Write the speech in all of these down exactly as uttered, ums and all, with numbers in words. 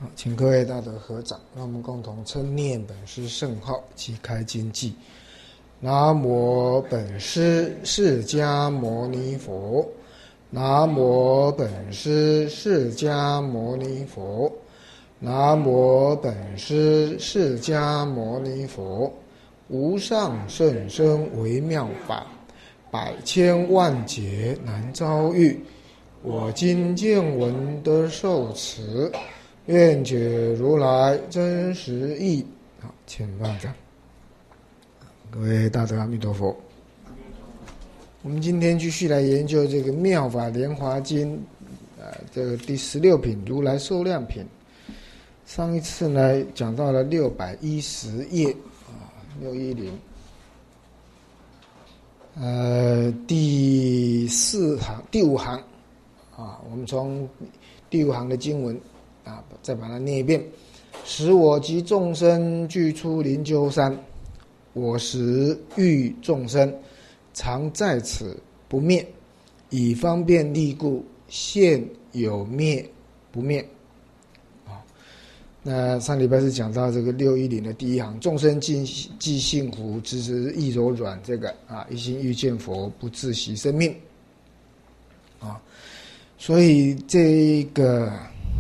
好，请各位大德合掌，让我们共同称念本师圣号及开经偈。南无本师释迦牟尼佛，南无本师释迦牟尼佛，南无本师释迦牟尼佛。无上甚深微妙法，百千万劫难遭遇。我今见闻得受持，愿解如来真实义。好，请放掌。各位大德阿弥陀佛。我们今天继续来研究这个《妙法莲华经》啊，这个第十六品如来寿量品。上一次呢讲到了六百一十页啊，六一零。呃，第四行、第五行啊，我们从第五行的经文啊，再把它念一遍：使我及众生俱出灵鹫山，我时欲众生常在此不灭，以方便利故，现有灭不灭。那上礼拜是讲到这个六一零的第一行，众生既既幸福，直直亦柔软，这个啊，一心欲见佛，不自惜生命啊。所以这个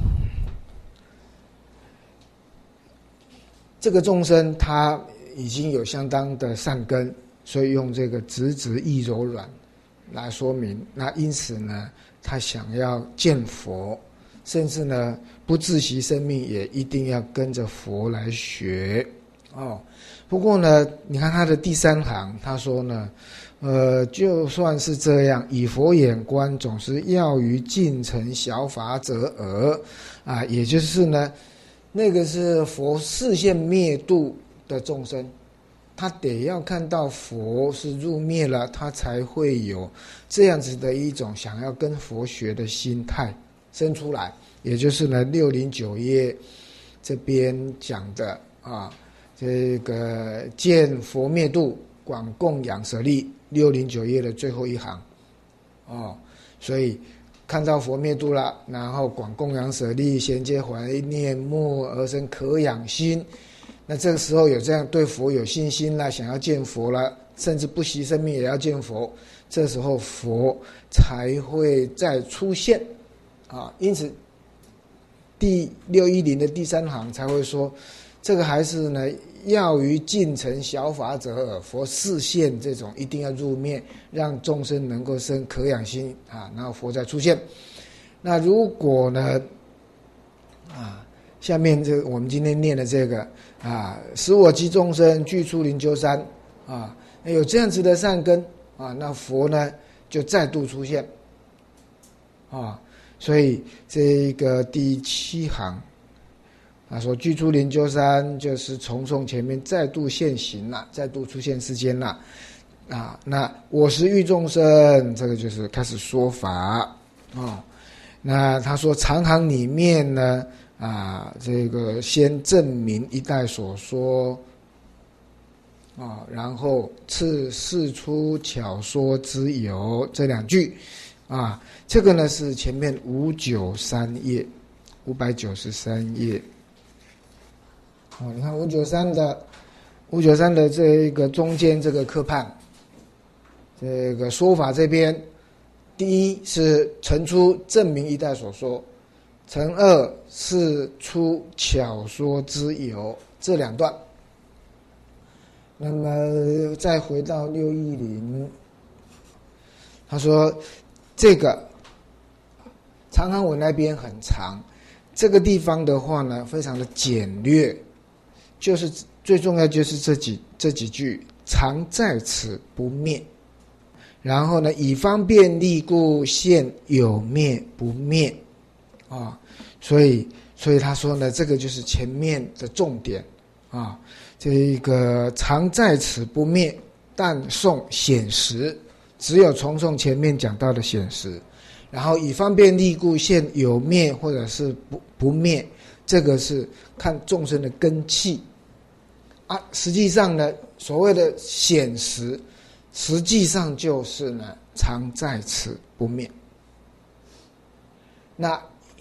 这个众生他已经有相当的善根，所以用这个直直亦柔软来说明。那因此呢，他想要见佛，甚至呢不自惜生命，也一定要跟着佛来学哦。不过呢，你看他的第三行，他说呢，呃，就算是这样，以佛眼观，总是要于近尘小法者耳啊，也就是呢，那个是佛视线灭度的众生，他得要看到佛是入灭了，他才会有这样子的一种想要跟佛学的心态生出来。也就是呢，六零九页这边讲的啊，这个见佛灭度，广供养舍利，六零九页的最后一行哦，所以看到佛灭度了，然后广供养舍利，衔接怀念慕而生可养心。那这个时候有这样对佛有信心了，想要见佛了，甚至不惜生命也要见佛，这时候佛才会再出现啊。因此第六一零的第三行才会说，这个还是呢，要于近尘小法者耳，佛示现这种一定要入灭，让众生能够生可养心啊，然后佛再出现。那如果呢，啊，下面这个我们今天念的这个啊，使我及众生俱出灵鹫山啊，有这样子的善根啊，那佛呢就再度出现啊。所以这个第七行，他说俱出灵鹫山，就是重诵前面再度现形了，再度出现世间了啊。那我时欲众生，这个就是开始说法啊、哦。那他说长行里面呢啊，这个先证明一代所说啊，然后次释出巧说之有这两句。啊，这个呢是前面五九三页，五百九十三页。哦，你看五九三的五九三的这个中间这个科判，这个说法这边，第一是陈出证明一代所说，陈二是出巧说之有这两段。那么再回到六一零，他说。这个长行文那边很长，这个地方的话呢，非常的简略，就是最重要就是这几这几句，常在此不灭，然后呢，以方便利故，现有灭不灭啊，所以所以他说呢，这个就是前面的重点啊，这个常在此不灭，但诵显实。只有重诵前面讲到的显实，然后以方便利故，现有灭或者是不不灭，这个是看众生的根器啊。实际上呢，所谓的显实，实际上就是呢常在此不灭。那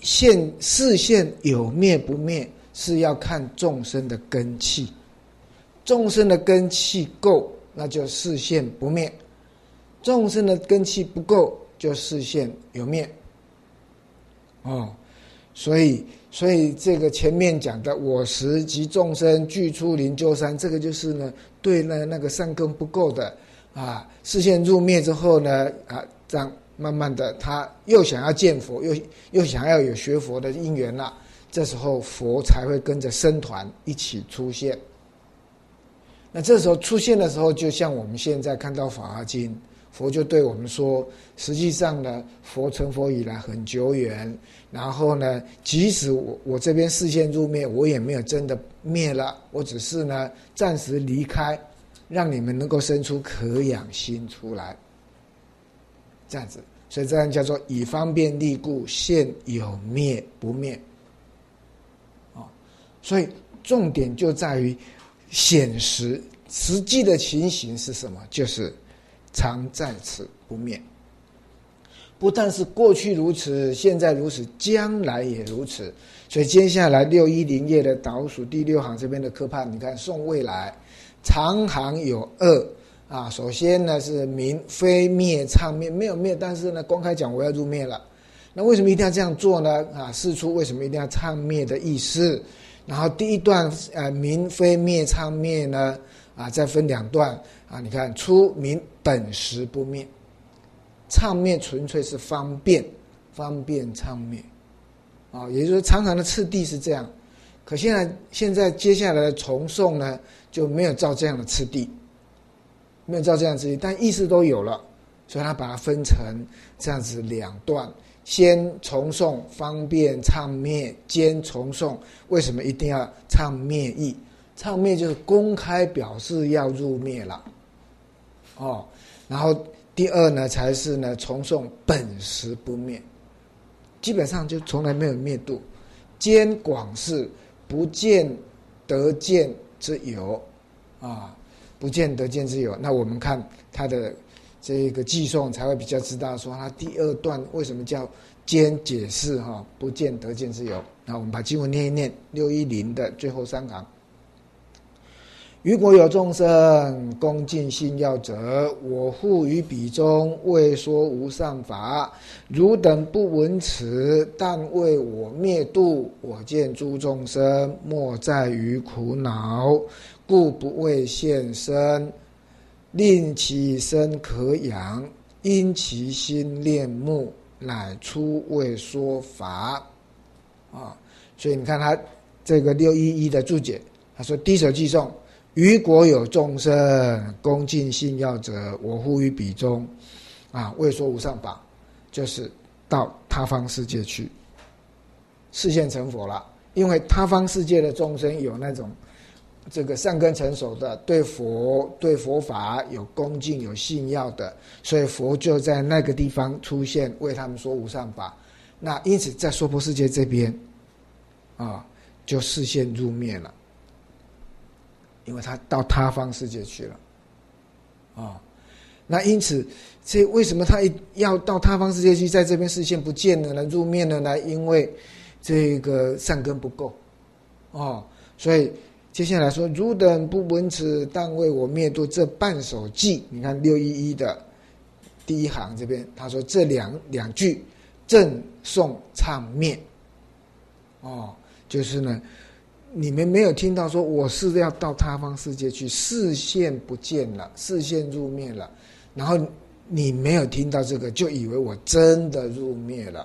现视线有灭不灭，是要看众生的根器。众生的根器够，那就视线不灭；众生的根器不够，就视线有灭。哦，所以，所以这个前面讲的我识及众生俱出灵鹫山，这个就是呢，对那那个善根不够的啊，视线入灭之后呢，啊，这样慢慢的，他又想要见佛，又又想要有学佛的因缘了，这时候佛才会跟着僧团一起出现。那这时候出现的时候，就像我们现在看到《法华经》，佛就对我们说，实际上呢，佛成佛以来很久远，然后呢，即使我我这边视线入灭，我也没有真的灭了，我只是呢暂时离开，让你们能够生出可养心出来，这样子，所以这样叫做以方便力故，现有灭不灭。哦，所以重点就在于显实实际的情形是什么？就是常在此不灭。不但是过去如此，现在如此，将来也如此。所以接下来六一零页的倒数第六行这边的科判，你看宋未来长行有二啊。首先呢是明非灭唱灭，没有灭，但是呢公开讲我要入灭了。那为什么一定要这样做呢？啊，释出为什么一定要唱灭的意思。然后第一段呃明非灭唱灭呢啊，再分两段啊。你看出明本实不灭，唱灭纯粹是方便，方便唱灭啊，也就是说常常的次第是这样。可现在现在接下来的重诵呢，就没有照这样的次第，没有照这样的次第，但意思都有了，所以他把它分成这样子两段。先重诵方便唱灭，兼重诵为什么一定要唱灭意？唱灭就是公开表示要入灭了，哦。然后第二呢，才是呢重诵本实不灭，基本上就从来没有灭度。兼广释不见得见之有啊，不见得见之有。那我们看他的这个寄诵才会比较知道说他第二段为什么叫兼解释哈，不见得见之有。那我们把经文念一念，六一零的最后三行。如果有众生恭敬信要者，我复于彼中未说无上法。汝等不闻此，但为我灭度。我见诸众生莫在于苦恼，故不为现身，令其身可养，因其心恋慕，乃出未说法。啊，所以你看他这个六一一的注解，他说第一首寄诵。如果有众生恭敬信要者，我复于彼中，啊，未说无上法，就是到他方世界去，示现成佛了。因为他方世界的众生有那种这个善根成熟的，对佛对佛法有恭敬有信要的，所以佛就在那个地方出现，为他们说无上法。那因此在娑婆世界这边，啊，就示现入灭了。因为他到他方世界去了，啊、哦，那因此，这为什么他要到他方世界去，在这边视线不见了呢？入灭了呢？因为这个善根不够，哦，所以接下来说，汝等不闻此，但为我灭度。这半首偈，你看六一一的第一行这边，他说这两两句正诵唱灭，哦，就是呢。你们没有听到说我是要到他方世界去，视线不见了，视线入灭了，然后你没有听到这个，就以为我真的入灭了。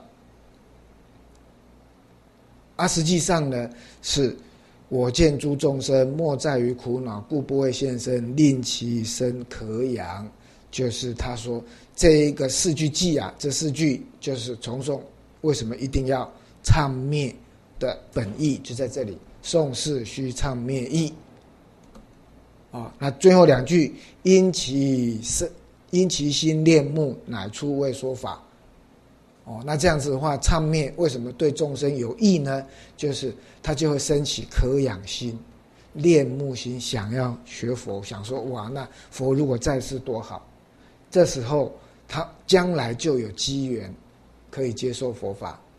啊，实际上呢，是我见诸众生莫在于苦恼，故不会现身，令其身可养。就是他说这一个四句偈啊，这四句就是重诵为什么一定要唱灭的本意，就在这里。诵释须唱灭意，啊，那最后两句因其身因其心恋慕，乃出未说法。哦，那这样子的话，唱灭为什么对众生有益呢？就是他就会升起可养心、恋慕心，想要学佛，想说哇，那佛如果在世多好。这时候他将来就有机缘可以接受佛法，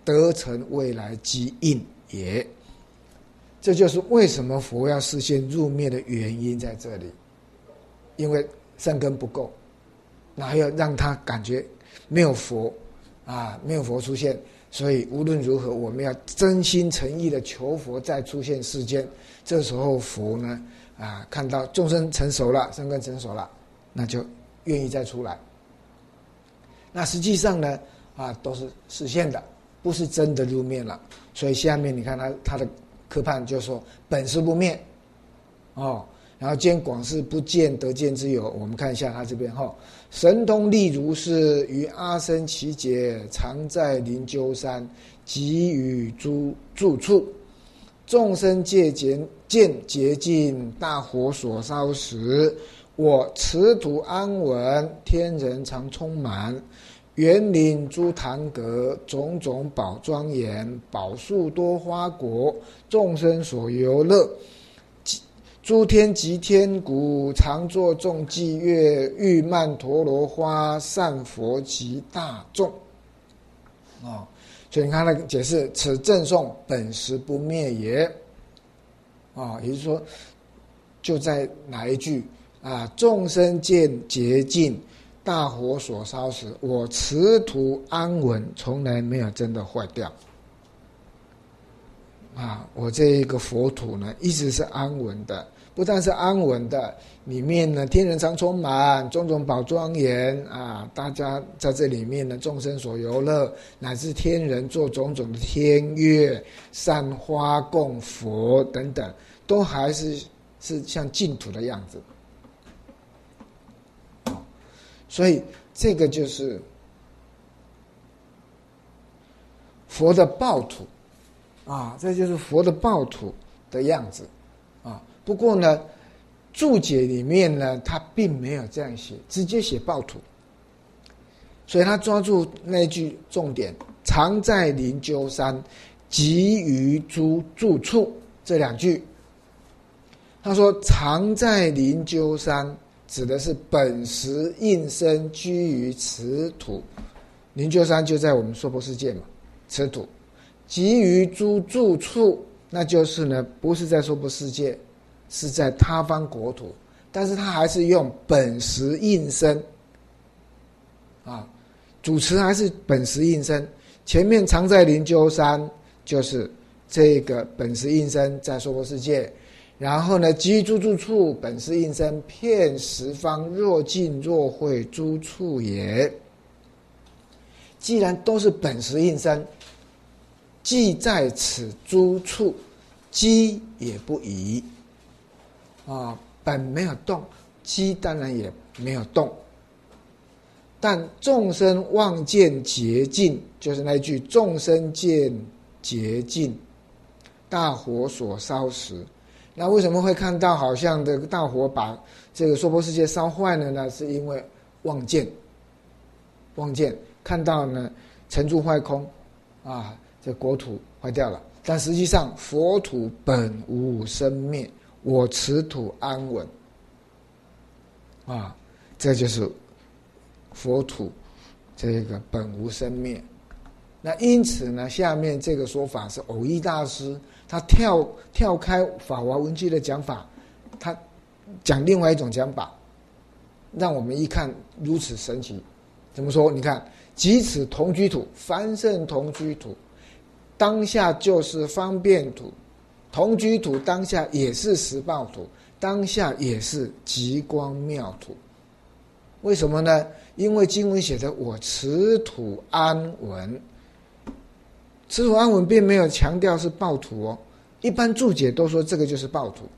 得成未来之应也。这就是为什么佛要示现入灭的原因在这里，因为善根不够，那还要让他感觉没有佛啊，没有佛出现，所以无论如何，我们要真心诚意的求佛再出现世间。这时候佛呢，啊，看到众生成熟了，善根成熟了，那就愿意再出来。那实际上呢，啊，都是实现的，不是真的入灭了。所以下面你看他他的科判就说本是不灭，哦，然后见广是不见得见之有。我们看一下他这边哈、哦，神通力如是，于阿僧祇劫，常在灵鹫山，给予诸住处。众生界见见洁净，大火所烧时，我持土安稳，天人常充满。园林诸堂阁，种种宝庄严，宝树多花果，众生所游乐。诸天及天鼓，常作众伎乐，玉曼陀罗花，善佛及大众。哦，所以你看那个解释，此正颂本实不灭也。啊、哦，也就是说，就在哪一句啊？众生见洁净，大火所烧时，我持土安稳，从来没有真的坏掉。啊，我这一个佛土呢，一直是安稳的。不但是安稳的，里面呢天人常充满，种种宝庄严啊！大家在这里面呢，众生所游乐，乃至天人做种种的天乐、散花供佛等等，都还是是像净土的样子。所以这个就是佛的报土啊，这就是佛的报土的样子啊。不过呢，注解里面呢，他并没有这样写，直接写报土，所以他抓住那句重点：常在灵鹫山，给予诸住处。这两句，他说常在灵鹫山，指的是本实应身居于此土，灵鹫山就在我们娑婆世界嘛，此土。给予诸住处，那就是呢，不是在娑婆世界，是在他方国土，但是他还是用本实应身啊，主持还是本实应身。前面常在灵鹫山，就是这个本实应身在娑婆世界，然后呢，给予诸住处，本实应身遍十方，若尽若会诸处也。既然都是本实应身，既在此诸处，机也不移啊，本没有动，机当然也没有动。但众生望见洁净，就是那句众生见洁净，大火所烧时。那为什么会看到好像这个大火把这个娑婆世界烧坏了呢？是因为望见，望见看到呢尘诸坏空啊，这国土坏掉了。但实际上佛土本无生灭，我持土安稳啊，这就是佛土这个本无生灭。那因此呢，下面这个说法是偶益大师他跳跳开法华文具的讲法，他讲另外一种讲法，让我们一看如此神奇。怎么说？你看，即此同居土，凡圣同居土，当下就是方便土，同居土当下也是实报土，当下也是极光妙土。为什么呢？因为经文写着我持土安稳，持土安稳并没有强调是报土哦，一般注解都说这个就是报土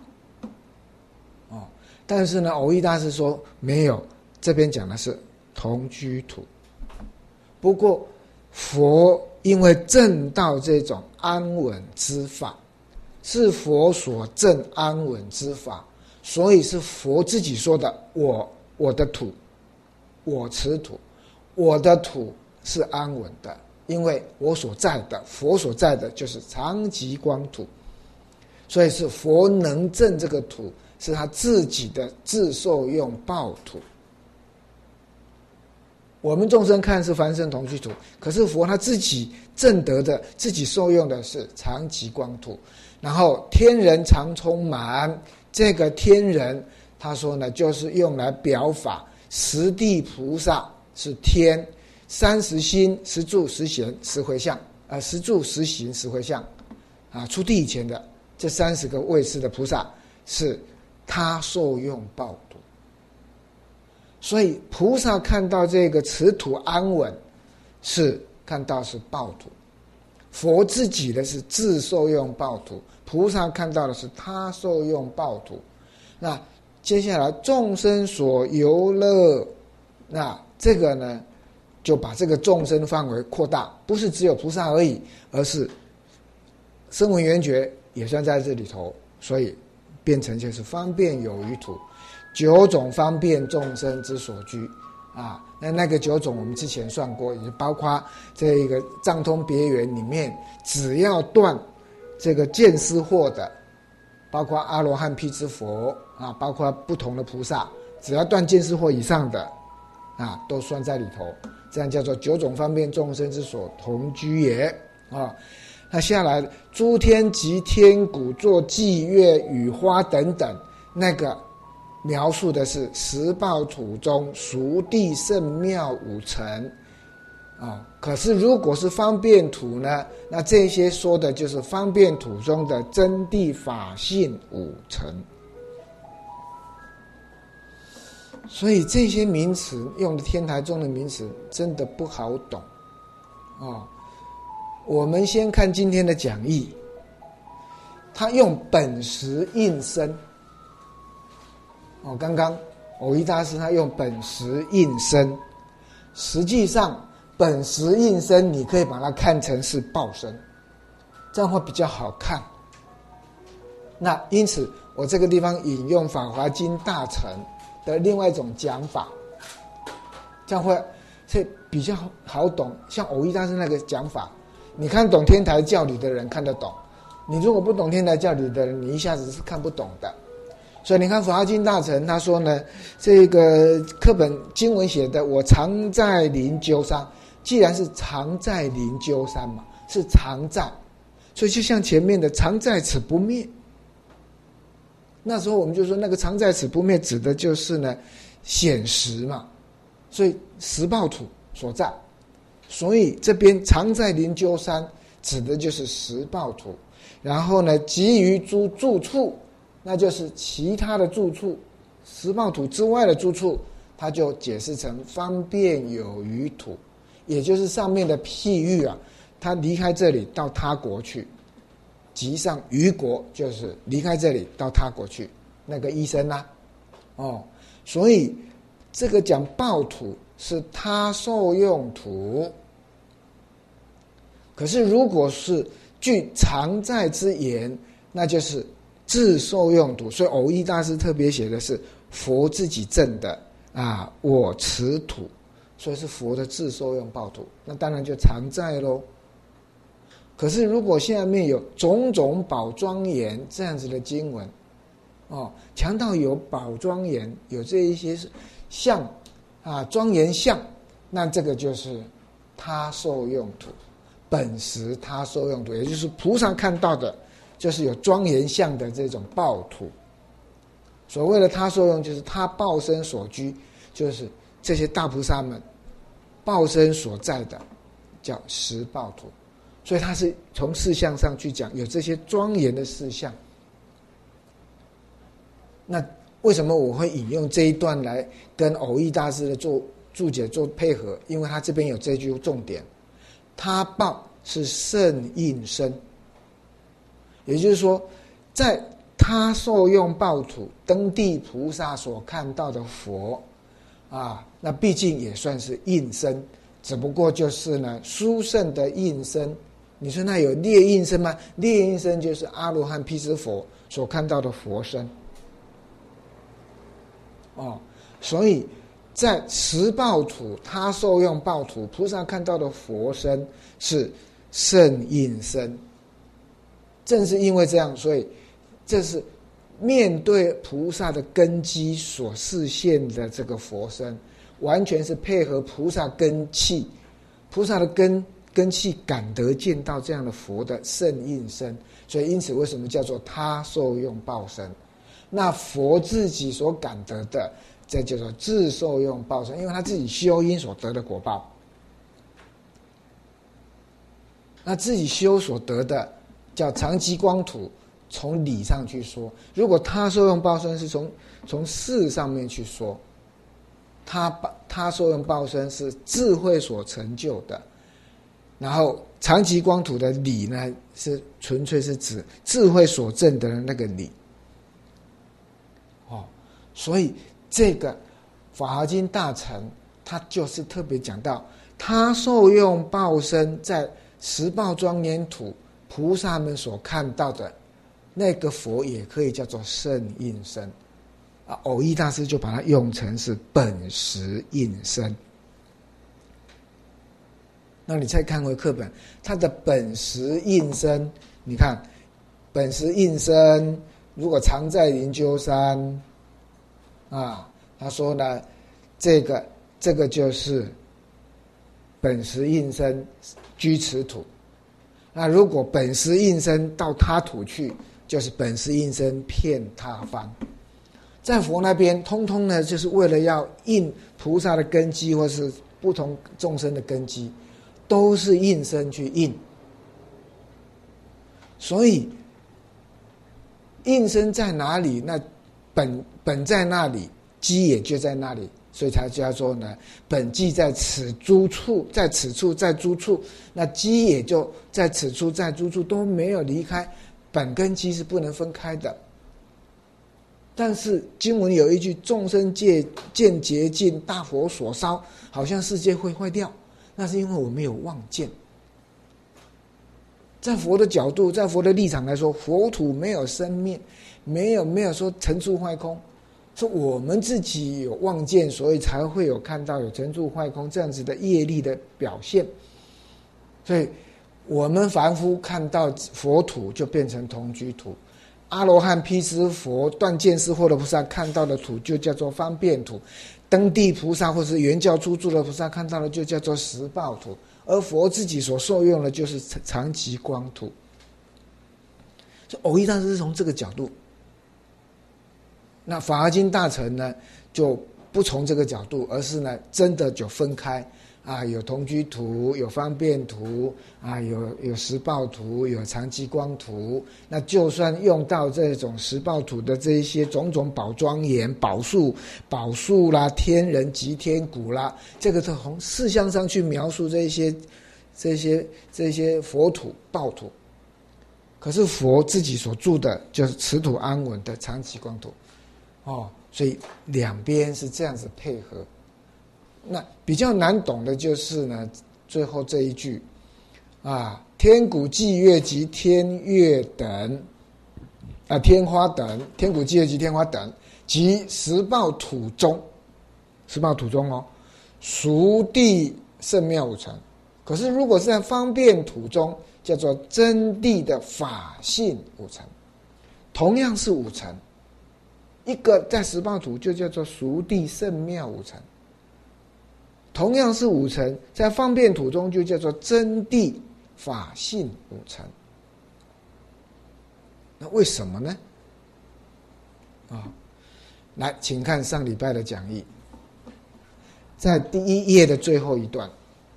哦，但是呢，偶益大师说没有，这边讲的是同居土。不过佛因为证到这种安稳之法，是佛所证安稳之法，所以是佛自己说的，我我的土，我持土，我的土是安稳的，因为我所在的佛所在的就是常寂光土，所以是佛能证这个土，是他自己的自受用报土。 我们众生看是凡圣同居土，可是佛他自己证得的、自己受用的是常寂光土。然后天人常充满，这个天人他说呢，就是用来表法十地菩萨是天，三十心、十住、十贤、十回向，呃，十住、十行、十回向，啊，出地以前的这三十个位次的菩萨是他受用报土。所以菩萨看到这个此土安稳，是看到是报土；佛自己的是自受用报土，菩萨看到的是他受用报土。那接下来众生所游乐，那这个呢，就把这个众生范围扩大，不是只有菩萨而已，而是声闻缘觉也算在这里头，所以变成就是方便有余土。九种方便众生之所居啊，那那个九种我们之前算过，也包括这个藏通别圆里面，只要断这个见思惑的，包括阿罗汉、辟支佛啊，包括不同的菩萨，只要断见思惑以上的啊，都算在里头。这样叫做九种方便众生之所同居也啊。那下来诸天及天鼓作伎乐雨花等等，那个描述的是十报土中熟地圣妙五层啊。可是如果是方便土呢，那这些说的就是方便土中的真谛法性五层。所以这些名词用的天台宗的名词真的不好懂啊。我们先看今天的讲义，他用本实应身。哦，刚刚藕益大师他用本实应身，实际上本实应身你可以把它看成是报身，这样会比较好看。那因此我这个地方引用法华经大乘的另外一种讲法，这样会这比较好懂。像藕益大师那个讲法，你看懂天台教理的人看得懂，你如果不懂天台教理的人，你一下子是看不懂的。所以你看法华经大乘他说呢，这个课本经文写的我常在灵鹫山，既然是常在灵鹫山嘛，是常在，所以就像前面的常在此不灭，那时候我们就说那个常在此不灭指的就是呢显实嘛，所以实报土所在，所以这边常在灵鹫山指的就是实报土。然后呢及于诸住处，那就是其他的住处，实报土之外的住处，它就解释成方便有余土，也就是上面的譬喻啊，他离开这里到他国去，即上余国，就是离开这里到他国去，那个医生啊，哦，所以这个讲报土是他受用土。可是如果是据常在之言，那就是自受用土。所以藕益大师特别写的是佛自己证的啊，我持土，所以是佛的自受用报土，那当然就常在咯。可是如果下面有种种宝庄严这样子的经文哦，强调有宝庄严，有这一些相啊，庄严相，那这个就是他受用土，本实他受用土，也就是菩萨看到的就是有庄严相的这种报土。所谓的他受用，就是他报身所居，就是这些大菩萨们报身所在的叫实报土。所以他是从事项上去讲，有这些庄严的事项。那为什么我会引用这一段来跟藕益大师的做注解做配合？因为他这边有这句重点，他报是圣应身，也就是说在他受用报土登地菩萨所看到的佛啊，那毕竟也算是应身，只不过就是呢殊胜的应身。你说那有劣应身吗？劣应身就是阿罗汉辟支佛所看到的佛身哦。所以在实报土他受用报土菩萨看到的佛身是圣应身。正是因为这样，所以这是面对菩萨的根基所示现的这个佛身， 完全是配合菩萨根器，菩萨的根根器感得见到这样的佛的圣应身，所以因此为什么叫做他受用报身？那佛自己所感得的，这叫做自受用报身，因为他自己修因所得的果报。那自己修所得的叫常寂光土，从理上去说，如果他受用报身是从从事上面去说，他他受用报身是智慧所成就的，然后常寂光土的理呢，是纯粹是指智慧所证的那个理。哦，所以这个法华经大乘，它就是特别讲到，他受用报身在十报庄严土菩萨们所看到的那个佛，也可以叫做圣应身啊。蕅益大师就把它用成是本实应身。那你再看回课本，它的本实应身，你看本实应身，如果常在灵鹫山啊，他说呢，这个这个就是本实应身居此土。那如果本实应身到他土去，就是本实应身遍他方。在佛那边，通通呢，就是为了要应菩萨的根基，或是不同众生的根基，都是应身去应。所以应身在哪里，那本本在那里，基也就在那里。所以才叫做呢，本既在此诸处，在此处，在诸处，那基也就在此处，在诸处都没有离开，本跟基是不能分开的。但是经文有一句，众生界见洁净，大火所烧，好像世界会坏掉，那是因为我没有望见。在佛的角度，在佛的立场来说，佛土没有生灭，没有没有说成住坏空，是我们自己有望见，所以才会有看到有成住坏空这样子的业力的表现。所以我们凡夫看到佛土就变成同居土，阿罗汉、辟支佛、断见思惑的菩萨看到的土就叫做方便土，登地菩萨或是原教初住的菩萨看到的就叫做实报土，而佛自己所受用的就是常寂光土。所以蕅益大师是从这个角度，那法华经大乘呢，就不从这个角度，而是呢，真的就分开啊，有同居图，有方便图啊，有有实报图，有常寂光图。那就算用到这种实报图的这一些种种宝庄严、宝树、宝树啦、天人及天鼓啦，这个从事项上去描述这些、这些、这些佛土、报土。可是佛自己所住的就是持土安稳的常寂光土。哦，所以两边是这样子配合。那比较难懂的就是呢，最后这一句啊，天鼓伎乐及天乐等啊，天花等，天鼓伎乐及天花等，及十报土中，十报土中哦，熟地圣妙五乘。可是如果是在方便土中，叫做真谛的法性五乘，同样是五乘。一个在十报土就叫做熟地圣妙五乘，同样是五乘，在方便土中就叫做真谛法性五乘。那为什么呢？啊，来，请看上礼拜的讲义，在第一页的最后一段，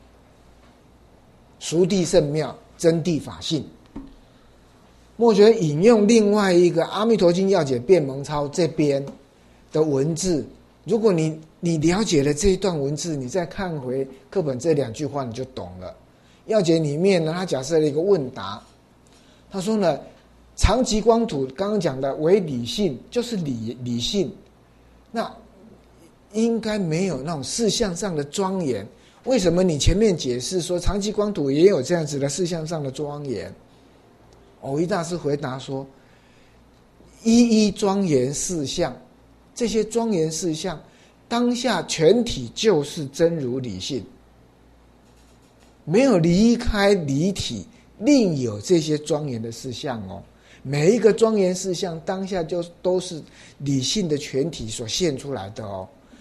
熟地圣妙，真谛法性。墨学引用另外一个《阿弥陀经要解辩蒙钞》这边的文字，如果你你了解了这一段文字，你再看回课本这两句话，你就懂了。要解里面呢，他假设了一个问答，他说呢，常寂光土刚刚讲的为理性，就是理理性，那应该没有那种事项上的庄严。为什么你前面解释说常寂光土也有这样子的事项上的庄严？蕅益大师回答说，一一庄严事项，这些庄严事项当下全体就是真如理性，没有离开离体，另有这些庄严的事项哦。每一个庄严事项当下就都是理性的全体所现出来的哦。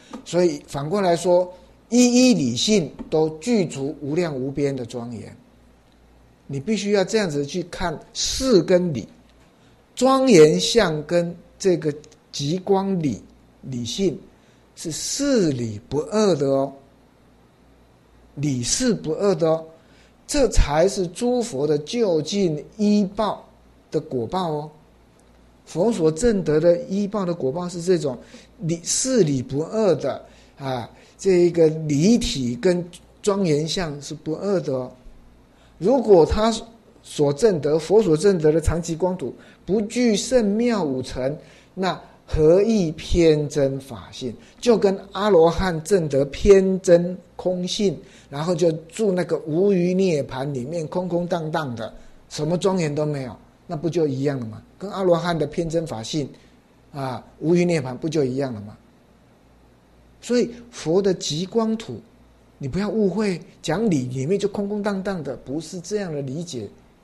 所以反过来说，一一理性都具足无量无边的庄严。你必须要这样子去看事跟理，庄严相跟这个极光理理性是事理不二的哦，理事不二的哦，这才是诸佛的究竟依报的果报哦。佛所证得的依报的果报是这种理事理不二的啊，这一个理体跟庄严相是不二的哦。如果他所证得佛所证得的常寂光土不具圣妙五层，那何以偏真法性？就跟阿罗汉证得偏真空性，然后就住那个无余涅盘里面空空荡荡的，什么庄严都没有，那不就一样了吗？跟阿罗汉的偏真法性啊，无余涅盘不就一样了吗？所以佛的极光土，你不要误会，讲理里面就空空荡荡的，不是这样的理解，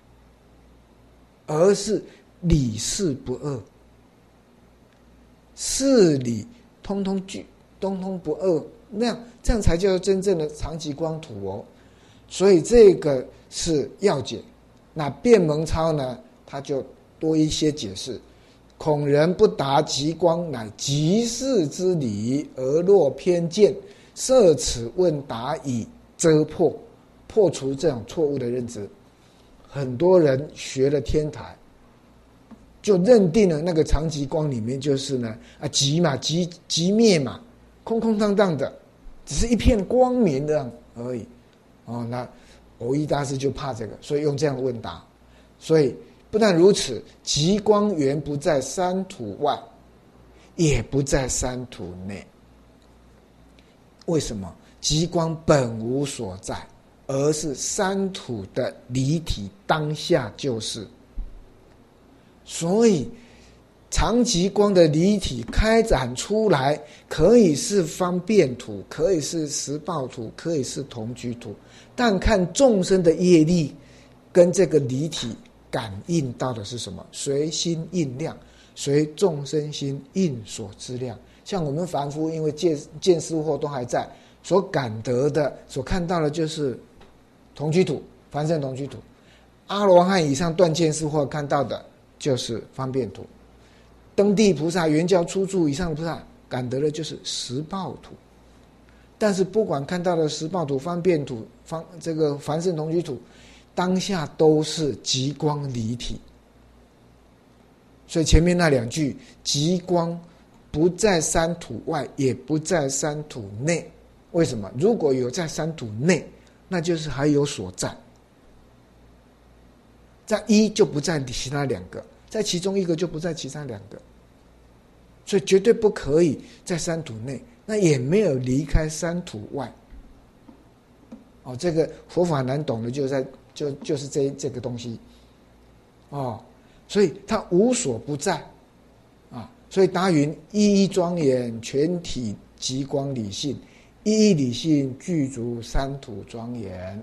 而是理事不二，事理通通具，通通不二，那样这样才叫真正的常寂光土哦。所以这个是要解。那辩蒙超呢，他就多一些解释。恐人不达极光，乃极事之理，而落偏见。设此问答以遮破，破除这种错误的认知。很多人学了天台，就认定了那个常寂光里面就是呢啊极嘛极极灭嘛，空空荡荡的，只是一片光明的而已。哦，那藕益大师就怕这个，所以用这样的问答。所以不但如此，极光原不在三土外，也不在三土内。为什么？极光本无所在，而是三土的离体，当下就是。所以常极光的离体开展出来，可以是方便土，可以是实报土，可以是同居土，但看众生的业力跟这个离体感应到的是什么？随心应量，随众生心应所知量。像我们凡夫，因为见见思惑都还在，所感得的、所看到的就是同居土、凡圣同居土。阿罗汉以上断见思惑看到的就是方便土。登地菩萨、圆教初住以上的菩萨感得的就是实报土。但是不管看到的实报土、方便土、方这个凡圣同居土，当下都是极光离体。所以前面那两句，极光不在三土外，也不在三土内。为什么？如果有在三土内，那就是还有所在。在一就不在其他两个，在其中一个就不在其他两个，所以绝对不可以在三土内，那也没有离开三土外。哦，这个佛法难懂的就在就就是这这个东西，哦，所以它无所不在，啊，所以答云一一庄严，全体极光理性，一一理性具足三土庄严。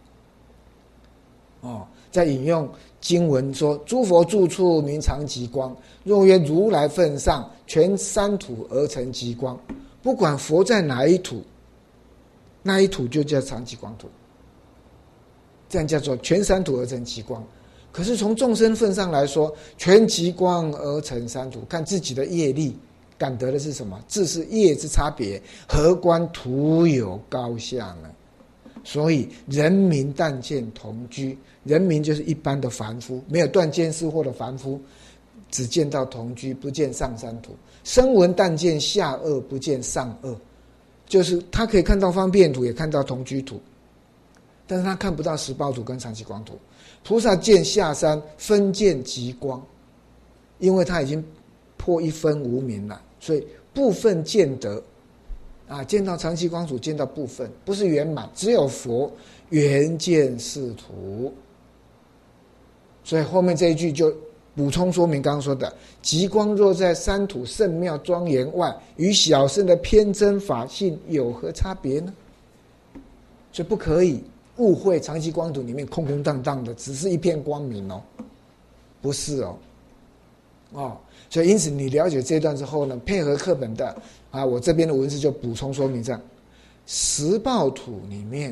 哦，再引用经文说：诸佛住处名常极光，若曰如来分上，全三土而成极光。不管佛在哪一土，那一土就叫常极光土，这样叫做全三土而成极光。可是从众生分上来说，全极光而成三土，看自己的业力感得的是什么？自是业之差别，何关土有高下呢？所以人民但见同居，人民就是一般的凡夫，没有断见思惑的凡夫，只见到同居，不见上三土。声闻但见下恶，不见上恶，就是他可以看到方便土，也看到同居土，但是他看不到实报土跟常寂光土。菩萨见下山，分见极光，因为他已经破一分无明了，所以部分见得啊，见到常寂光土，见到部分，不是圆满，只有佛圆见是土。所以后面这一句就补充说明刚刚说的：极光若在三土圣妙庄严外，与小圣的偏真法性有何差别呢？所以不可以误会常寂光土里面空空荡荡的，只是一片光明哦，不是哦。 哦，所以因此你了解这段之后呢，配合课本的啊，我这边的文字就补充说明这样：十报土里面，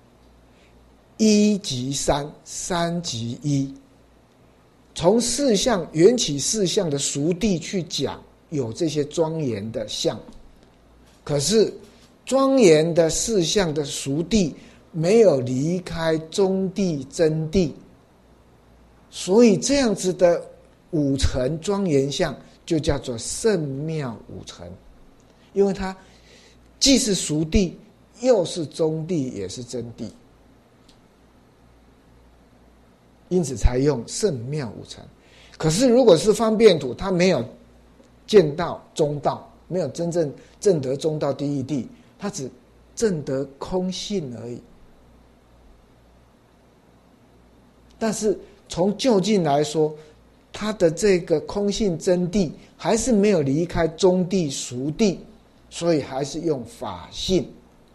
一即三，三即一。从四象缘起四象的熟地去讲，有这些庄严的象，可是庄严的四象的熟地没有离开中地真地，所以这样子的五层庄严相就叫做圣妙五层，因为它既是熟地，又是中地，也是真地，因此才用圣妙五层。可是如果是方便土，它没有见到中道，没有真正证得中道第一地，它只证得空性而已。但是从就近来说，它的这个空性真谛还是没有离开中谛熟谛，所以还是用法性，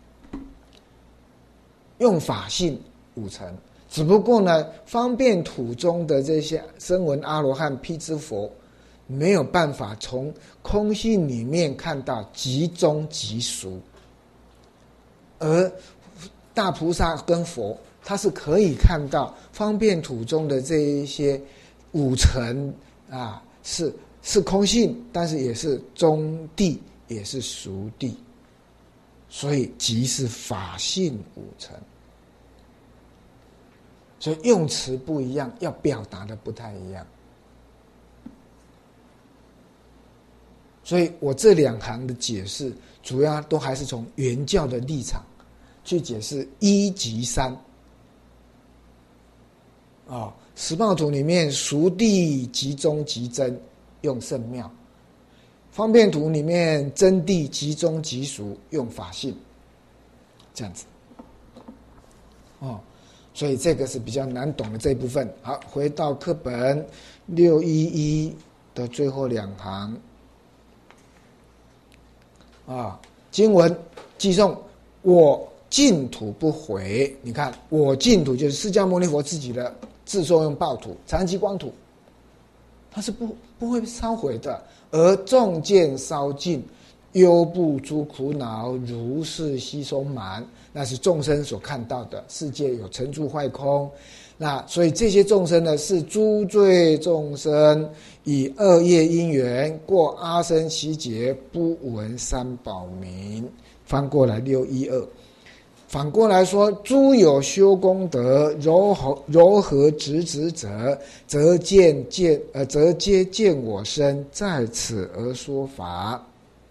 用法性五层。只不过呢，方便土中的这些声闻阿罗汉辟支佛没有办法从空性里面看到即中即熟，而大菩萨跟佛他是可以看到方便土中的这一些五层啊，是是空性，但是也是中谛，也是熟谛，所以即是法性五层。所以用词不一样，要表达的不太一样。所以我这两行的解释，主要都还是从原教的立场去解释一即三。啊、哦，十报土里面熟谛即中即真，用圣妙；方便土里面真谛即中即熟，用法性。这样子。哦。所以这个是比较难懂的这一部分。好，回到课本六一一的最后两行啊，经文记诵：我净土不毁。你看，我净土就是释迦牟尼佛自己的自受用报土，常寂光土，它是不不会烧毁的。而众见烧尽，忧怖诸苦恼，如是悉收满。那是众生所看到的世界有成住坏空，那所以这些众生呢，是诸罪众生以恶业因缘过阿僧祇劫，不闻三宝名。翻过来六一二，反过来说，诸有修功德，柔和柔和直直者，则见见呃，则皆见我身，在此而说法。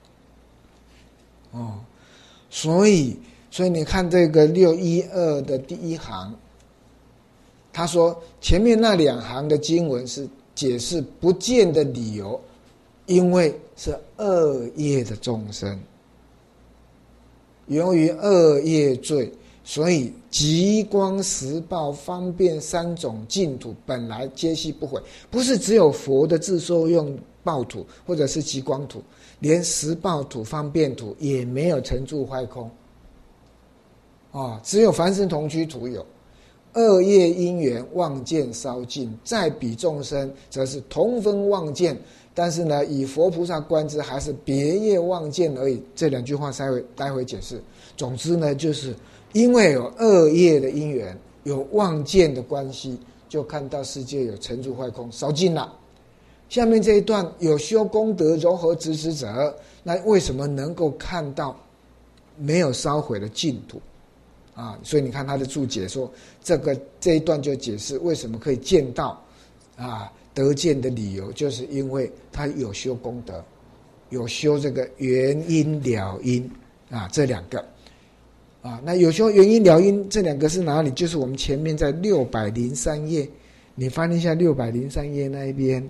哦，所以。所以你看这个六一二的第一行，他说前面那两行的经文是解释不见的理由，因为是恶业的众生，由于恶业罪，所以极光十报方便三种净土本来皆系不毁，不是只有佛的自受用报土或者是极光土，连十报土方便土也没有成住坏空。哦，只有凡圣同居土有恶业因缘妄见烧尽，再比众生则是同分妄见，但是呢，以佛菩萨观之，还是别业妄见而已。这两句话待会待会解释。总之呢，就是因为有恶业的因缘，有妄见的关系，就看到世界有成住坏空，烧尽了。下面这一段有修功德柔和直直者，那为什么能够看到没有烧毁的净土？啊，所以你看他的注解说，这个这一段就解释为什么可以见到啊得见的理由，就是因为他有修功德，有修这个原因了因啊这两个啊，那有修原因了因这两个是哪里？就是我们前面在六百零三页，你翻一下六百零三页那一边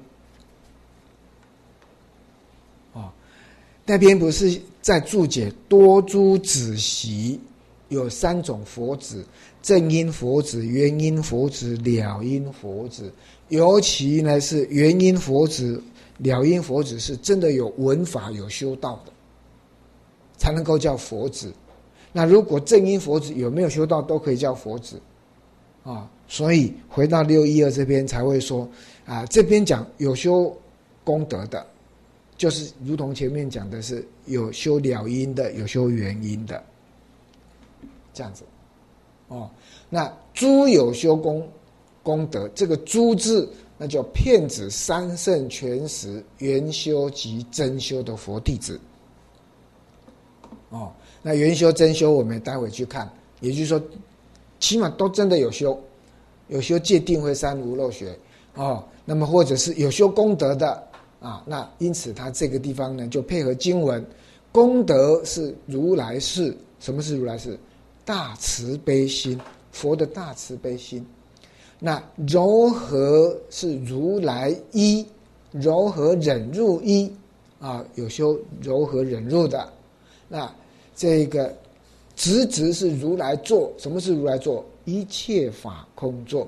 啊，那边不是在注解多诸子习。有三种佛子：正因佛子、原因佛子、了因佛子。尤其呢是原因佛子、了因佛子是真的有闻法、有修道的，才能够叫佛子。那如果正因佛子有没有修道，都可以叫佛子啊。所以回到六一二这边才会说啊，这边讲有修功德的，就是如同前面讲的是有修了因的，有修原因的，这样子。哦，那诸有修功功德，这个诸字那叫遍指三圣全实圆修及真修的佛弟子。哦，那圆修真修我们待会去看，也就是说起码都真的有修，有修戒定慧三无漏学哦，那么或者是有修功德的啊，那因此他这个地方呢就配合经文，功德是如来事。什么是如来事？大慈悲心，佛的大慈悲心。那柔和是如来一，柔和忍辱一啊，有修柔和忍辱的。那这个直直是如来作。什么是如来作？一切法空作。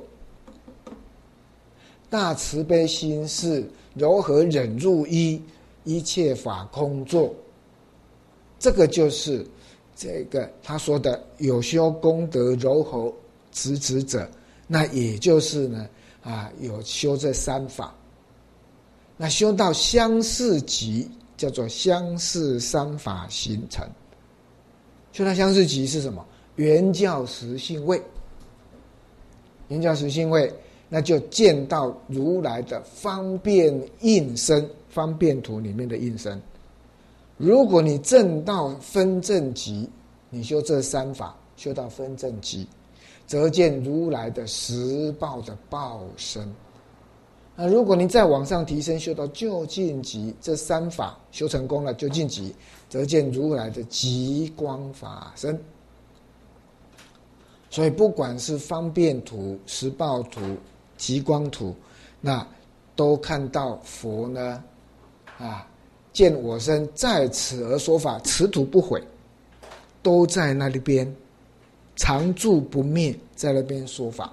大慈悲心是柔和忍辱一，一切法空作。这个就是这个他说的有修功德柔和直直者，那也就是呢啊有修这三法。那修到相似极，叫做相似三法形成。修到相似极是什么？圆教实性位。圆教实性位，那就见到如来的方便应身，方便图里面的应身。如果你证到分正极，你修这三法，修到分正极，则见如来的实报的报身。那如果你再往上提升，修到究竟极，这三法修成功了，究竟极，则见如来的极光法身。所以不管是方便图、实报图、极光图，那都看到佛呢啊见我身在此而说法，此土不毁，都在那里边常住不灭，在那边说法。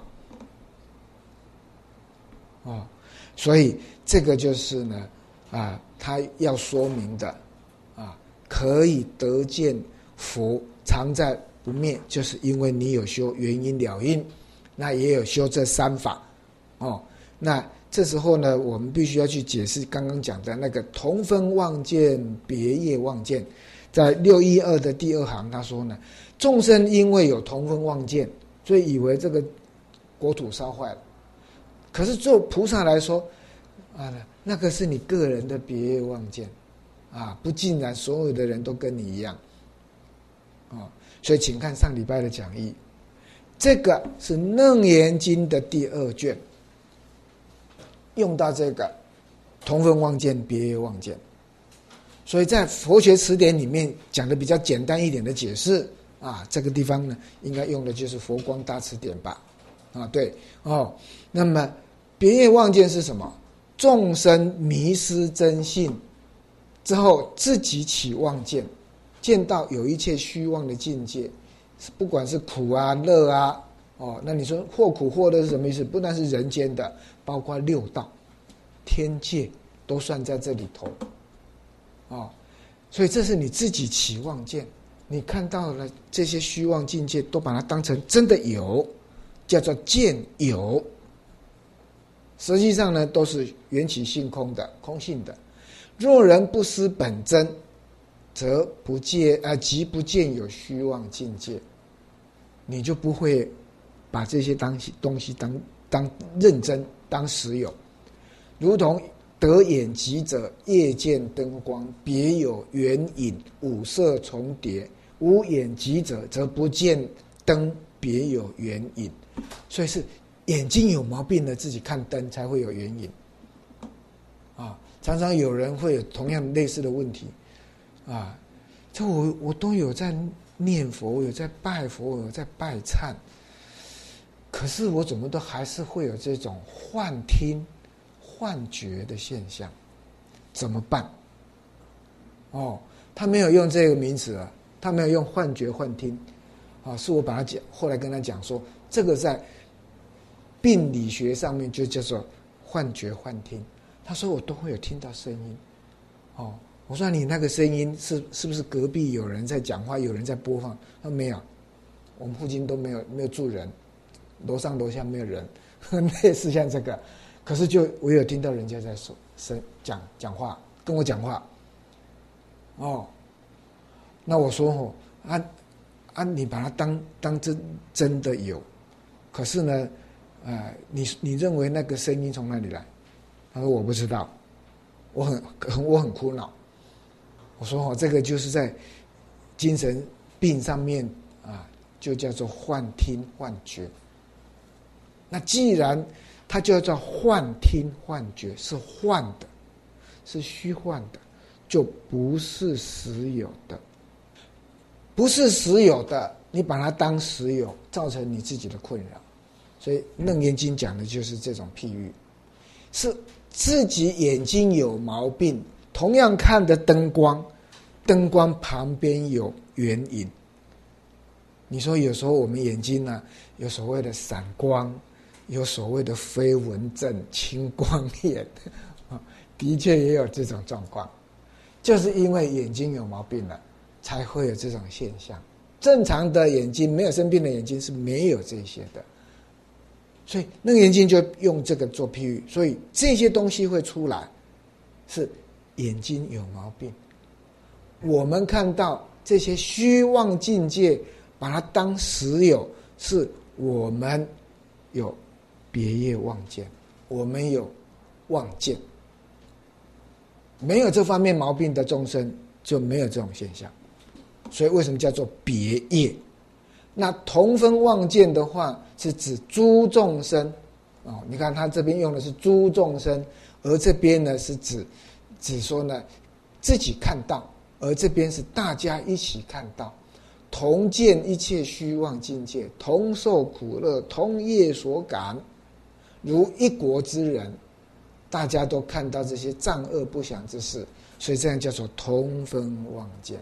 哦，所以这个就是呢啊他要说明的啊，可以得见佛常在不灭，就是因为你有修原因了因，那也有修这三法。哦，那这时候呢，我们必须要去解释刚刚讲的那个同分望见、别业望见。在六一二的第二行，他说呢，众生因为有同分望见，所以以为这个国土烧坏了。可是做菩萨来说，啊，那个是你个人的别业望见，啊，不尽然所有的人都跟你一样，啊，所以请看上礼拜的讲义，这个是《楞严经》的第二卷。用到这个同分望见、别业望见，所以在佛学词典里面讲的比较简单一点的解释啊，这个地方呢应该用的就是佛光大辞典吧？啊，对哦。那么别业望见是什么？众生迷失真性之后，自己起望见，见到有一切虚妄的境界，不管是苦啊、乐啊。哦，那你说或苦或乐是什么意思？不但是人间的，包括六道、天界都算在这里头。哦，所以这是你自己起望见，你看到了这些虚妄境界，都把它当成真的有，叫做见有。实际上呢，都是缘起性空的、空性的。若人不思本真，则不见啊，即不见有虚妄境界，你就不会把这些当东西当当认真当实有。如同得眼疾者，夜见灯光，别有圆影，五色重叠；无眼疾者，则不见灯，别有圆影。所以是眼睛有毛病的，自己看灯才会有圆影。啊，常常有人会有同样类似的问题，啊，这我我都有在念佛，我有在拜佛，我有在拜忏。可是我怎么都还是会有这种幻听、幻觉的现象，怎么办？哦，他没有用这个名词啊，他没有用幻觉、幻听，啊，是我把他讲，后来跟他讲说，这个在病理学上面就叫做幻觉、幻听。他说我都会有听到声音，哦，我说你那个声音是是不是隔壁有人在讲话，有人在播放？他说没有，我们附近都没有没有住人。楼上楼下没有人，类似像这个，可是就我有听到人家在说声讲讲话，跟我讲话。哦，那我说哦，啊啊，你把它当当真真的有，可是呢，呃，你你认为那个声音从哪里来？他说我不知道，我很很我很苦恼。我说哦，这个就是在精神病上面啊，就叫做幻听幻觉。那既然它就叫幻听幻觉，是幻的，是虚幻的，就不是实有的。不是实有的，你把它当实有，造成你自己的困扰。所以《楞严经》讲的就是这种譬喻，是自己眼睛有毛病，同样看的灯光，灯光旁边有原因。你说有时候我们眼睛呢、啊，有所谓的散光，有所谓的飞蚊症、青光眼，的确也有这种状况，就是因为眼睛有毛病了，才会有这种现象。正常的眼睛，没有生病的眼睛是没有这些的。所以那个眼睛就用这个做譬喻，所以这些东西会出来，是眼睛有毛病。我们看到这些虚妄境界，把它当实有，是我们有别业妄见，我们有妄见。没有这方面毛病的众生，就没有这种现象。所以为什么叫做别业？那同分妄见的话，是指诸众生哦。你看他这边用的是诸众生，而这边呢是指指说呢自己看到，而这边是大家一起看到，同见一切虚妄境界，同受苦乐，同业所感，如一国之人，大家都看到这些障恶不祥之事，所以这样叫做同分妄见。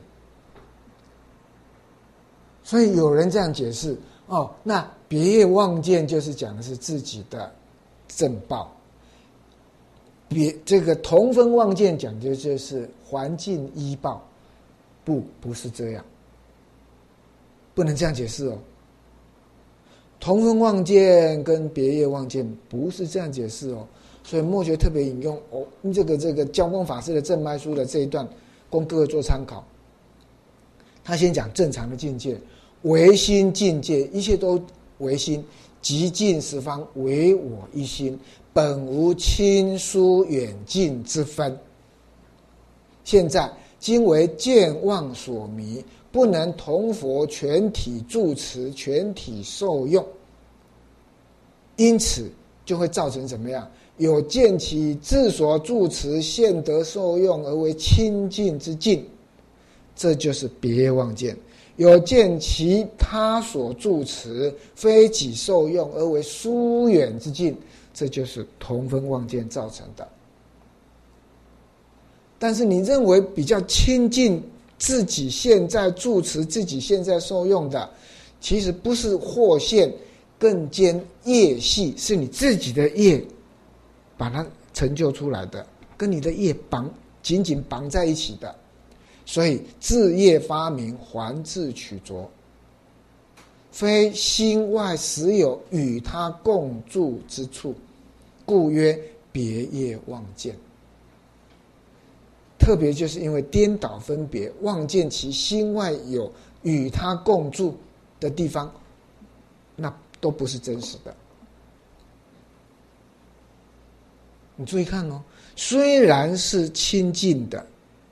所以有人这样解释哦，那别业妄见就是讲的是自己的正报，别这个同分妄见讲的就是环境依报，不不是这样，不能这样解释哦。同分妄见跟别业妄见不是这样解释哦，所以末学特别引用哦这个这个教光法师的正脉书的这一段，供各位做参考。他先讲正常的境界，唯心境界，一切都唯心，极尽十方唯我一心，本无亲疏远近之分。现在今为见妄所迷，不能同佛全体住持，全体受用，因此就会造成怎么样？有见其自所住持现得受用而为亲近之境，这就是别业妄见。有见其他所住持非己受用而为疏远之境，这就是同分妄见造成的。但是你认为比较亲近自己现在住持、自己现在受用的，其实不是惑现，更兼业系，是你自己的业把它成就出来的，跟你的业绑紧紧绑在一起的。所以自业发明，还自取着，非心外实有与他共住之处，故曰别业妄见。特别就是因为颠倒分别，妄见其心外有与他共住的地方，那都不是真实的。你注意看哦，虽然是亲近的，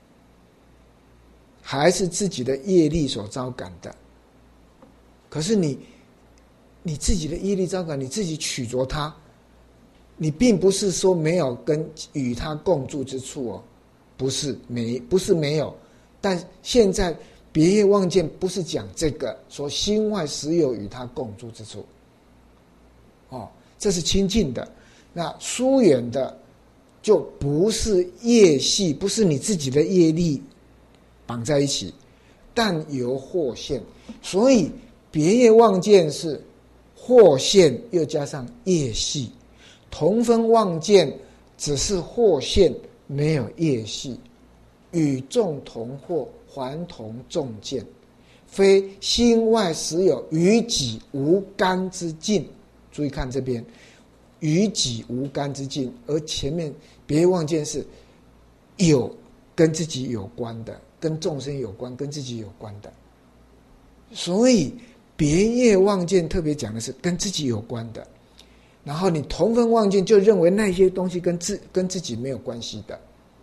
还是自己的业力所招感的，可是你你自己的业力招感，你自己取着它，你并不是说没有跟与他共住之处哦，不是没不是没有，但现在别业妄见不是讲这个，说心外实有与他共住之处，哦，这是亲近的。那疏远的就不是业系，不是你自己的业力绑在一起，但由惑现，所以别业妄见是惑现又加上业系，同分妄见只是惑现没有业系，与众同惑，还同众见，非心外实有与己无干之境。注意看这边，与己无干之境，而前面别业妄见是有跟自己有关的，跟众生有关，跟自己有关的。所以别业妄见特别讲的是跟自己有关的，然后你同分妄见就认为那些东西跟自跟自己没有关系的。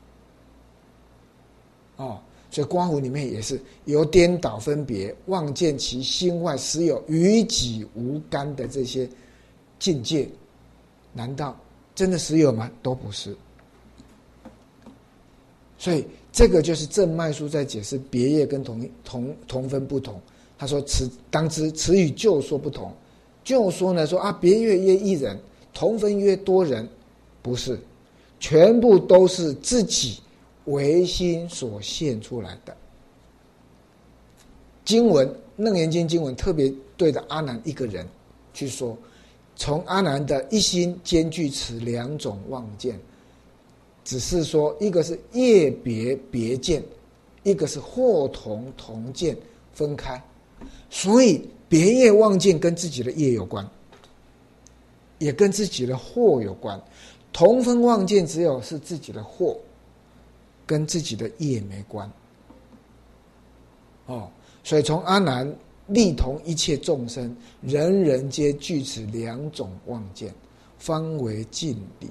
哦，所以观虎里面也是由颠倒分别妄见其心外实有与己无干的这些境界，难道真的实有吗？都不是。所以这个就是正脉书在解释别业跟同同同分不同。他说此当知此与旧说不同。旧说呢说啊，别业约一人，同分约多人，不是，全部都是自己唯心所现出来的。经文楞严经经文特别对着阿难一个人去说，从阿难的一心兼具此两种妄见，只是说一个是业别别见，一个是或同同见分开。所以别业妄见跟自己的业有关，也跟自己的惑有关。同分妄见只有是自己的惑，跟自己的业没关。哦，所以从阿难力同一切众生，人人皆具此两种妄见，方为尽理。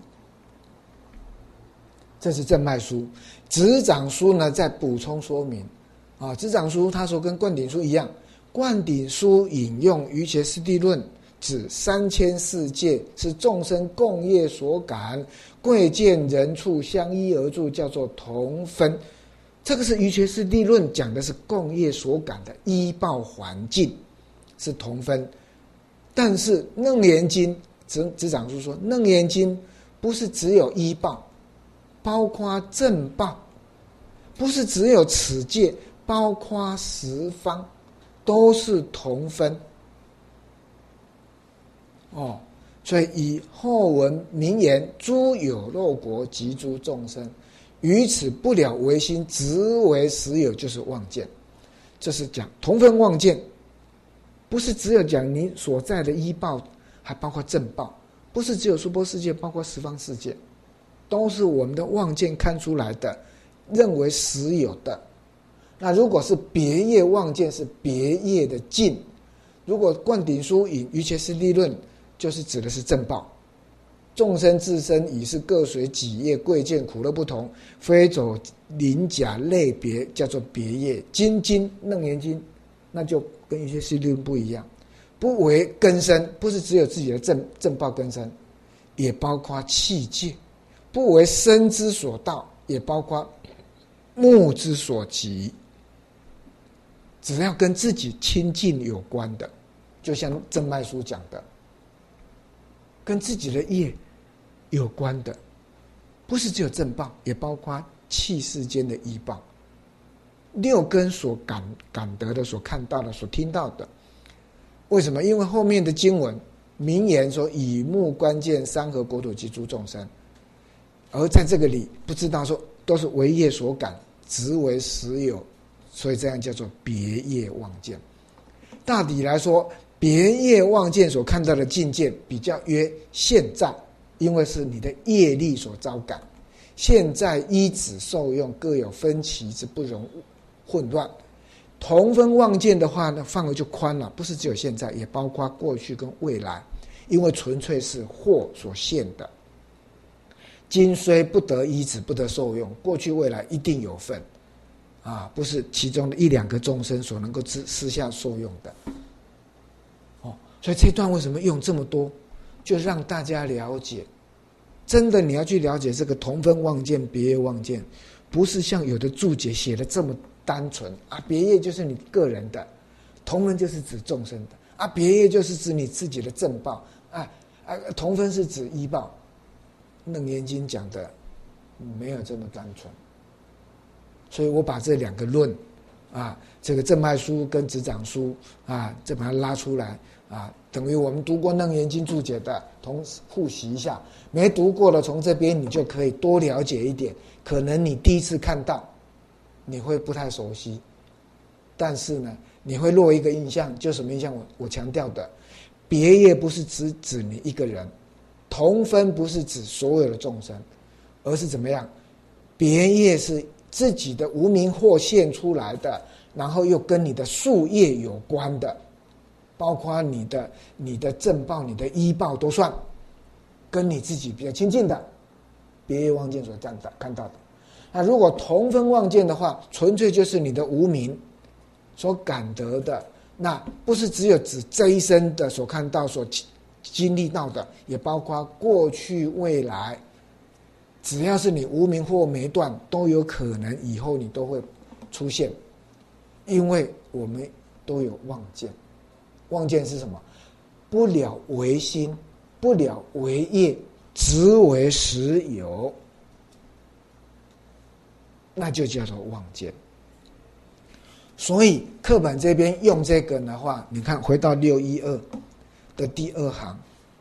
这是正脉书。执掌书呢在补充说明啊，执掌书他说跟灌顶书一样，灌顶书引用瑜伽师地论，指三千世界是众生共业所感，贵贱人处相依而住，叫做同分。这个是瑜伽师地论讲的是共业所感的依报环境是同分。但是楞严经执执掌书说，楞严经不是只有依报，包括正报，不是只有此界，包括十方都是同分。哦，所以以后文名言，诸有漏国及诸众生，于此不了唯心，执为实有，就是妄见。这是讲同分妄见，不是只有讲你所在的依报，还包括正报，不是只有娑婆世界，包括十方世界，都是我们的妄见看出来的，认为实有的。那如果是别业妄见，是别业的尽。如果灌顶书引瑜伽师地论，就是指的是正报。众生自身已是各随己业，贵贱苦乐不同，非走鳞甲类别，叫做别业。经经楞严经那就跟瑜伽师地论不一样，不为根生，不是只有自己的正正报根生，也包括器界；不为身之所到，也包括目之所及。只要跟自己亲近有关的，就像正脉书讲的，跟自己的业有关的，不是只有正报，也包括器世间的依报，六根所感感得的、所看到的、所听到的。为什么？因为后面的经文明言说，以目观见山河国土及诸众生，而在这个里不知道说都是为业所感，执为实有，所以这样叫做别业妄见。大抵来说，别业妄见所看到的境界比较约现在，因为是你的业力所招感，现在依止受用各有分歧之不容混乱。同分妄见的话呢，范围就宽了，不是只有现在，也包括过去跟未来，因为纯粹是惑所现的。今虽不得依止，不得受用，过去未来一定有份啊，不是其中的一两个众生所能够私下受用的。哦，所以这段为什么用这么多，就让大家了解，真的你要去了解这个同分妄见、别业妄见，不是像有的注解写的这么单纯啊，别业就是你个人的，同分就是指众生的啊，别业就是指你自己的正报啊啊，同分是指依报。楞严经讲的没有这么单纯，所以我把这两个论啊，这个正脉书跟执掌书啊，再把它拉出来啊，等于我们读过楞严经注解的，同时复习一下。没读过的，从这边你就可以多了解一点。可能你第一次看到，你会不太熟悉，但是呢，你会落一个印象，就什么印象？我我强调的，别业不是只指你一个人。同分不是指所有的众生， 而是怎么样？别业是自己的无明惑现出来的，然后又跟你的宿业有关的，包括你的你的正报、你的依报都算，跟你自己比较亲近的别业妄见所看到看到的。那如果同分妄见的话，纯粹就是你的无明所感得的，那不是只有指这一生的所看到、所经历到的，也包括过去、未来，只要是你无明或没断，都有可能以后你都会出现，因为我们都有妄见。妄见是什么？不了为心，不了为业，执为实有，那就叫做妄见。所以课本这边用这个的话，你看回到六一二的第二行，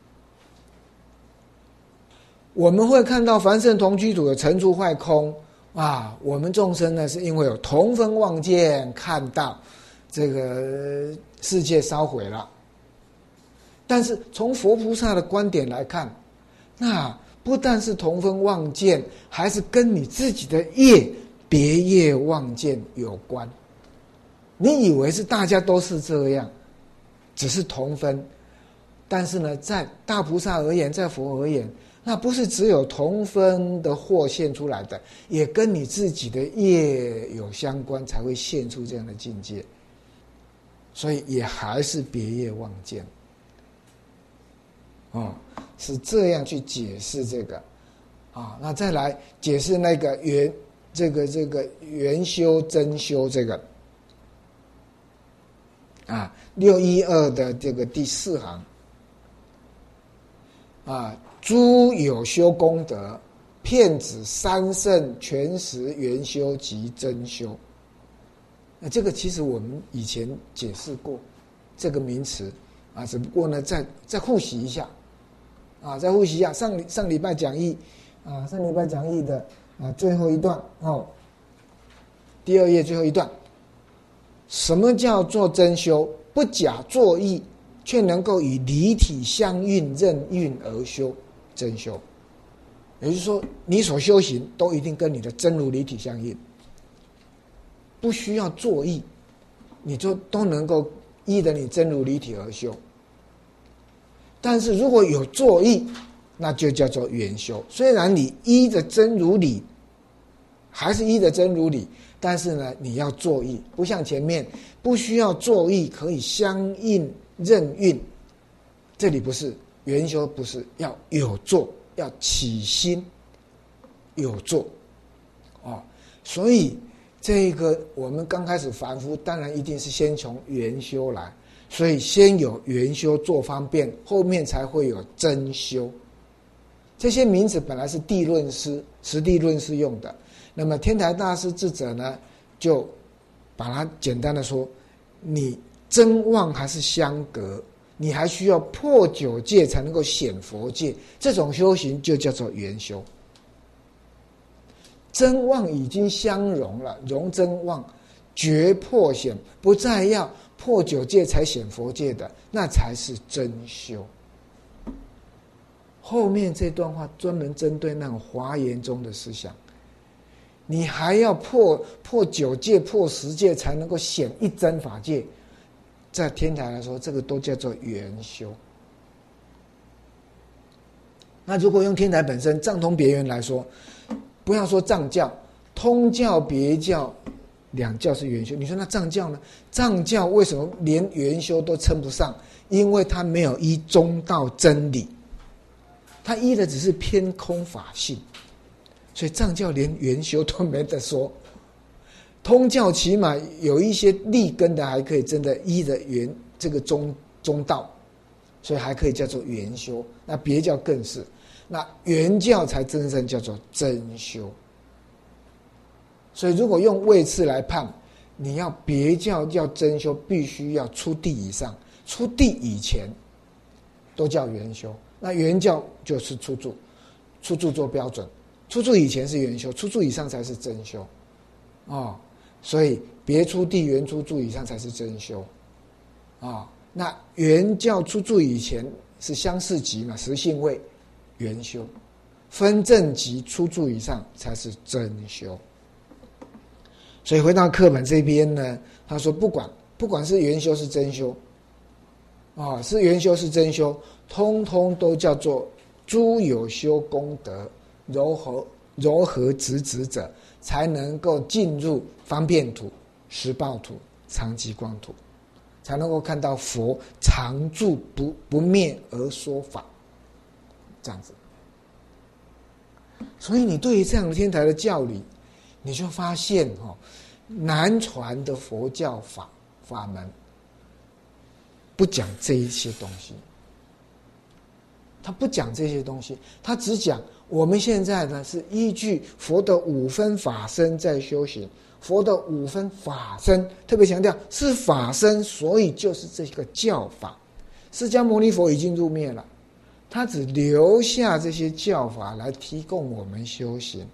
我们会看到凡圣同居土的成住坏空啊，我们众生呢是因为有同分妄见，看到这个世界烧毁了。但是从佛菩萨的观点来看，那不但是同分妄见，还是跟你自己的业别业妄见有关。你以为是大家都是这样，只是同分，但是呢，在大菩萨而言，在佛而言，那不是只有同分的惑现出来的，也跟你自己的业有相关，才会现出这样的境界。所以也还是别业妄见。哦，是这样去解释这个啊。那再来解释那个原这个这个原修真修这个啊，六一二的这个第四行啊，诸有修功德，遍指三圣全实原修及真修。那这个其实我们以前解释过这个名词啊，只不过呢，再再复习一下啊，再复习一下上上礼拜讲义啊，上礼拜讲义的啊最后一段哦，第二页最后一段，什么叫做真修？不假作意，却能够以离体相运任运而修真修。也就是说，你所修行都一定跟你的真如离体相应，不需要作意，你就都能够依着你真如离体而修。但是如果有作意，那就叫做缘修。虽然你依着真如理，还是依着真如理，但是呢，你要作意，不像前面不需要作意，可以相应任运。这里不是缘修，不是要有作，要起心有作哦。所以这个我们刚开始凡夫，当然一定是先从缘修来，所以先有缘修做方便，后面才会有真修。这些名词本来是地论师、实地论师用的，那么天台大师智者呢，就把它简单的说，你真妄还是相隔，你还需要破九界才能够显佛界，这种修行就叫做缘修。真妄已经相融了，融真妄，绝破显，不再要破九界才显佛界的，那才是真修。后面这段话专门针对那种华严中的思想，你还要破破九界、破十界才能够显一真法界，在天台来说，这个都叫做缘修。那如果用天台本身藏通别圆来说，不要说藏教，通教、别教两教是缘修。你说那藏教呢？藏教为什么连缘修都称不上？因为它没有依中道真理，它依的只是偏空法性，所以藏教连缘修都没得说。通教起码有一些立根的，还可以真的依着缘这个中中道，所以还可以叫做缘修。那别教更是，那原教才真正叫做真修。所以如果用位次来判，你要别教要真修，必须要出地以上，出地以前都叫缘修。那原教就是出住，出住做标准，出住以前是缘修，出住以上才是真修哦。所以别出地原出住以上才是真修啊、哦。那原教出住以前是相似级嘛，实性位缘修， 分正极出处以上才是真修。所以回到课本这边呢，他说不管不管是圆修是真修啊，是圆修是真修，通通都叫做诸有修功德柔和柔和直直者，才能够进入方便土、实报土、常寂光土，才能够看到佛常住不不灭而说法，这样子。所以你对于这样的天台的教理，你就发现哦，南传的佛教法法门不讲这一些东西，他不讲这些东西，他只讲我们现在呢是依据佛的五分法身在修行，佛的五分法身特别强调是法身，所以就是这个教法。释迦牟尼佛已经入灭了，他只留下这些教法来提供我们修行。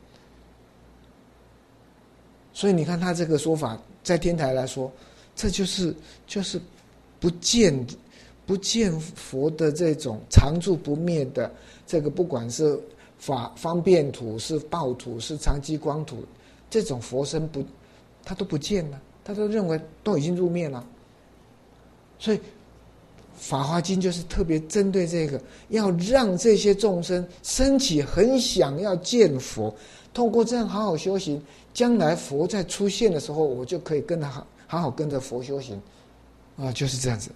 所以你看他这个说法，在天台来说，这就是就是不见不见佛的这种常住不灭的这个，不管是法方便土、是报土、是常寂光土，这种佛身不，他都不见了，他都认为都已经入灭了。所以《法华经》就是特别针对这个，要让这些众生升起很想要见佛，透过这样好好修行，将来佛在出现的时候，我就可以跟他好好好跟着佛修行啊，就是这样子。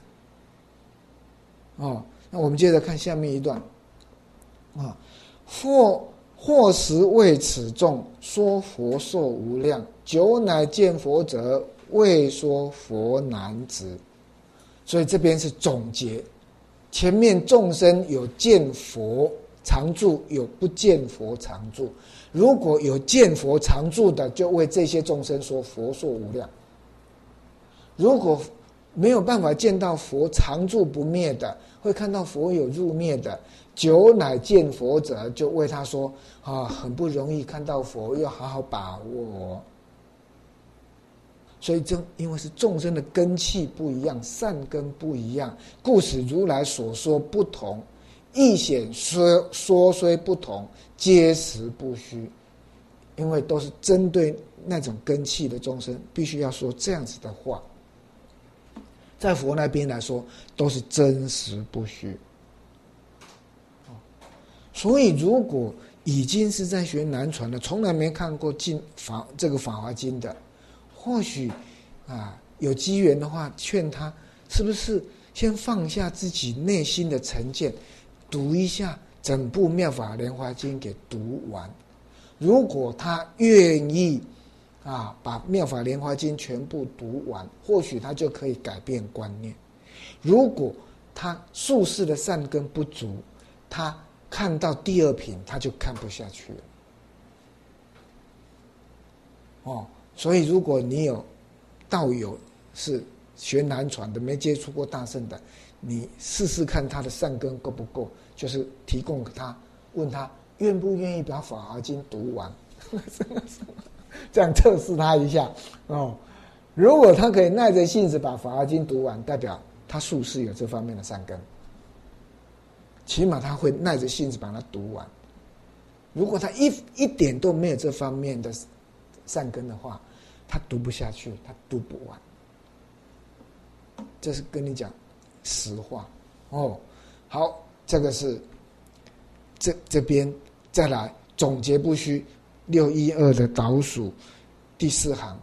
哦，那我们接着看下面一段啊，或或时为此众说佛寿无量，久乃见佛者，未说佛难值。所以这边是总结，前面众生有见佛常住，有不见佛常住。如果有见佛常住的，就为这些众生说佛寿无量；如果没有办法见到佛常住不灭的，会看到佛有入灭的，久乃见佛者，就为他说啊，很不容易看到佛，要好好把握。所以这因为是众生的根器不一样，善根不一样，故使如来所说不同，亦显说说虽不同，皆实不虚。因为都是针对那种根器的众生，必须要说这样子的话。在佛那边来说，都是真实不虚。所以如果已经是在学南传的，从来没看过进法这个《法华经》的，或许啊有机缘的话，劝他是不是先放下自己内心的成见，读一下整部《妙法莲华经》给读完。如果他愿意啊，把《妙法莲华经》全部读完，或许他就可以改变观念。如果他宿世的善根不足，他看到第二品他就看不下去了。哦，所以如果你有道友是学南传的，没接触过大乘的，你试试看他的善根够不够，就是提供给他，问他愿不愿意把《法华经》读完，这样测试他一下哦。如果他可以耐着性子把《法华经》读完，代表他宿世有这方面的善根，起码他会耐着性子把它读完。如果他一一点都没有这方面的善根的话，他读不下去，他读不完。这是跟你讲实话哦。好，这个是这这边再来总结不虚六一二的导数第四行，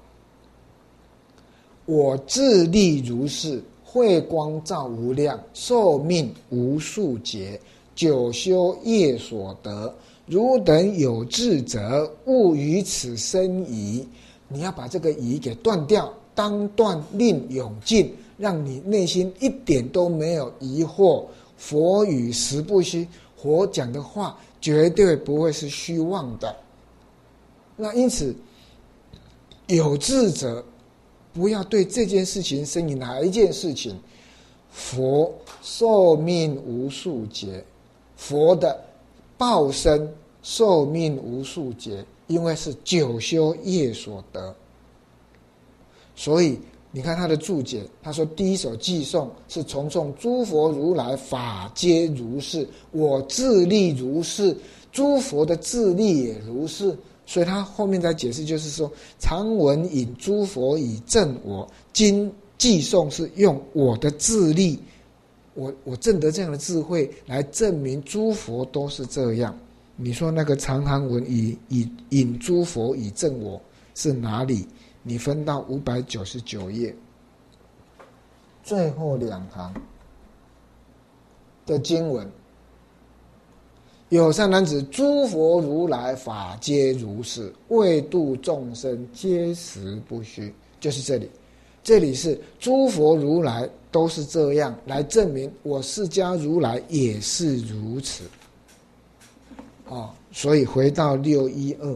我自立如是，慧光照无量，寿命无数劫，久修业所得，汝等有智者，勿于此生疑。你要把这个疑给断掉，当断令永尽，让你内心一点都没有疑惑。佛语实不虚，佛讲的话绝对不会是虚妄的。那因此有智者不要对这件事情生疑。哪一件事情？佛寿命无数劫，佛的报身寿命无数劫，因为是久修业所得。所以你看他的注解，他说第一首偈颂是重诵诸佛如来法皆如是，我自立如是， 诸佛的自力也如是。所以他后面在解释，就是说，常闻引诸佛以证我，今寄颂是用我的自力，我我证得这样的智慧来证明诸佛都是这样。你说那个常常闻以以引诸佛以证我是哪里？你分到五百九十九页最后两行的经文。有善男子，诸佛如来法皆如是，为度众生，皆实不虚。就是这里，这里是诸佛如来都是这样，来证明我释迦如来也是如此。哦，所以回到六一二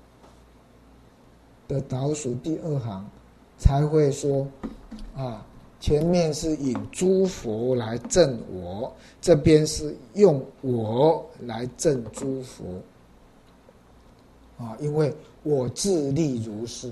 的倒数第二行，才会说啊。前面是引诸佛来证我，这边是用我来证诸佛啊，因为我自力如是，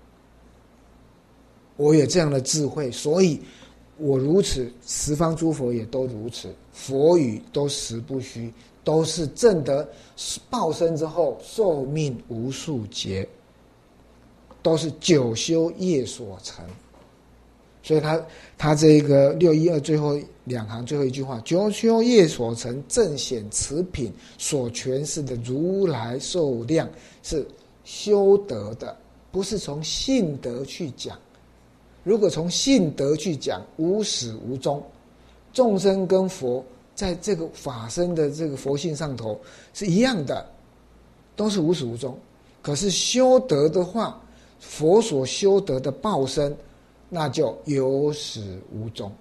我有这样的智慧，所以我如此，十方诸佛也都如此，佛语都实不虚，都是证得报身之后寿命无数劫，都是九修业所成。所以他他这个六一二最后两行最后一句话，九修业所成正显此品所诠释的如来寿量是修德的，不是从性德去讲。如果从性德去讲，无始无终，众生跟佛在这个法身的这个佛性上头是一样的，都是无始无终。可是修德的话，佛所修德的报身，那就有始无终，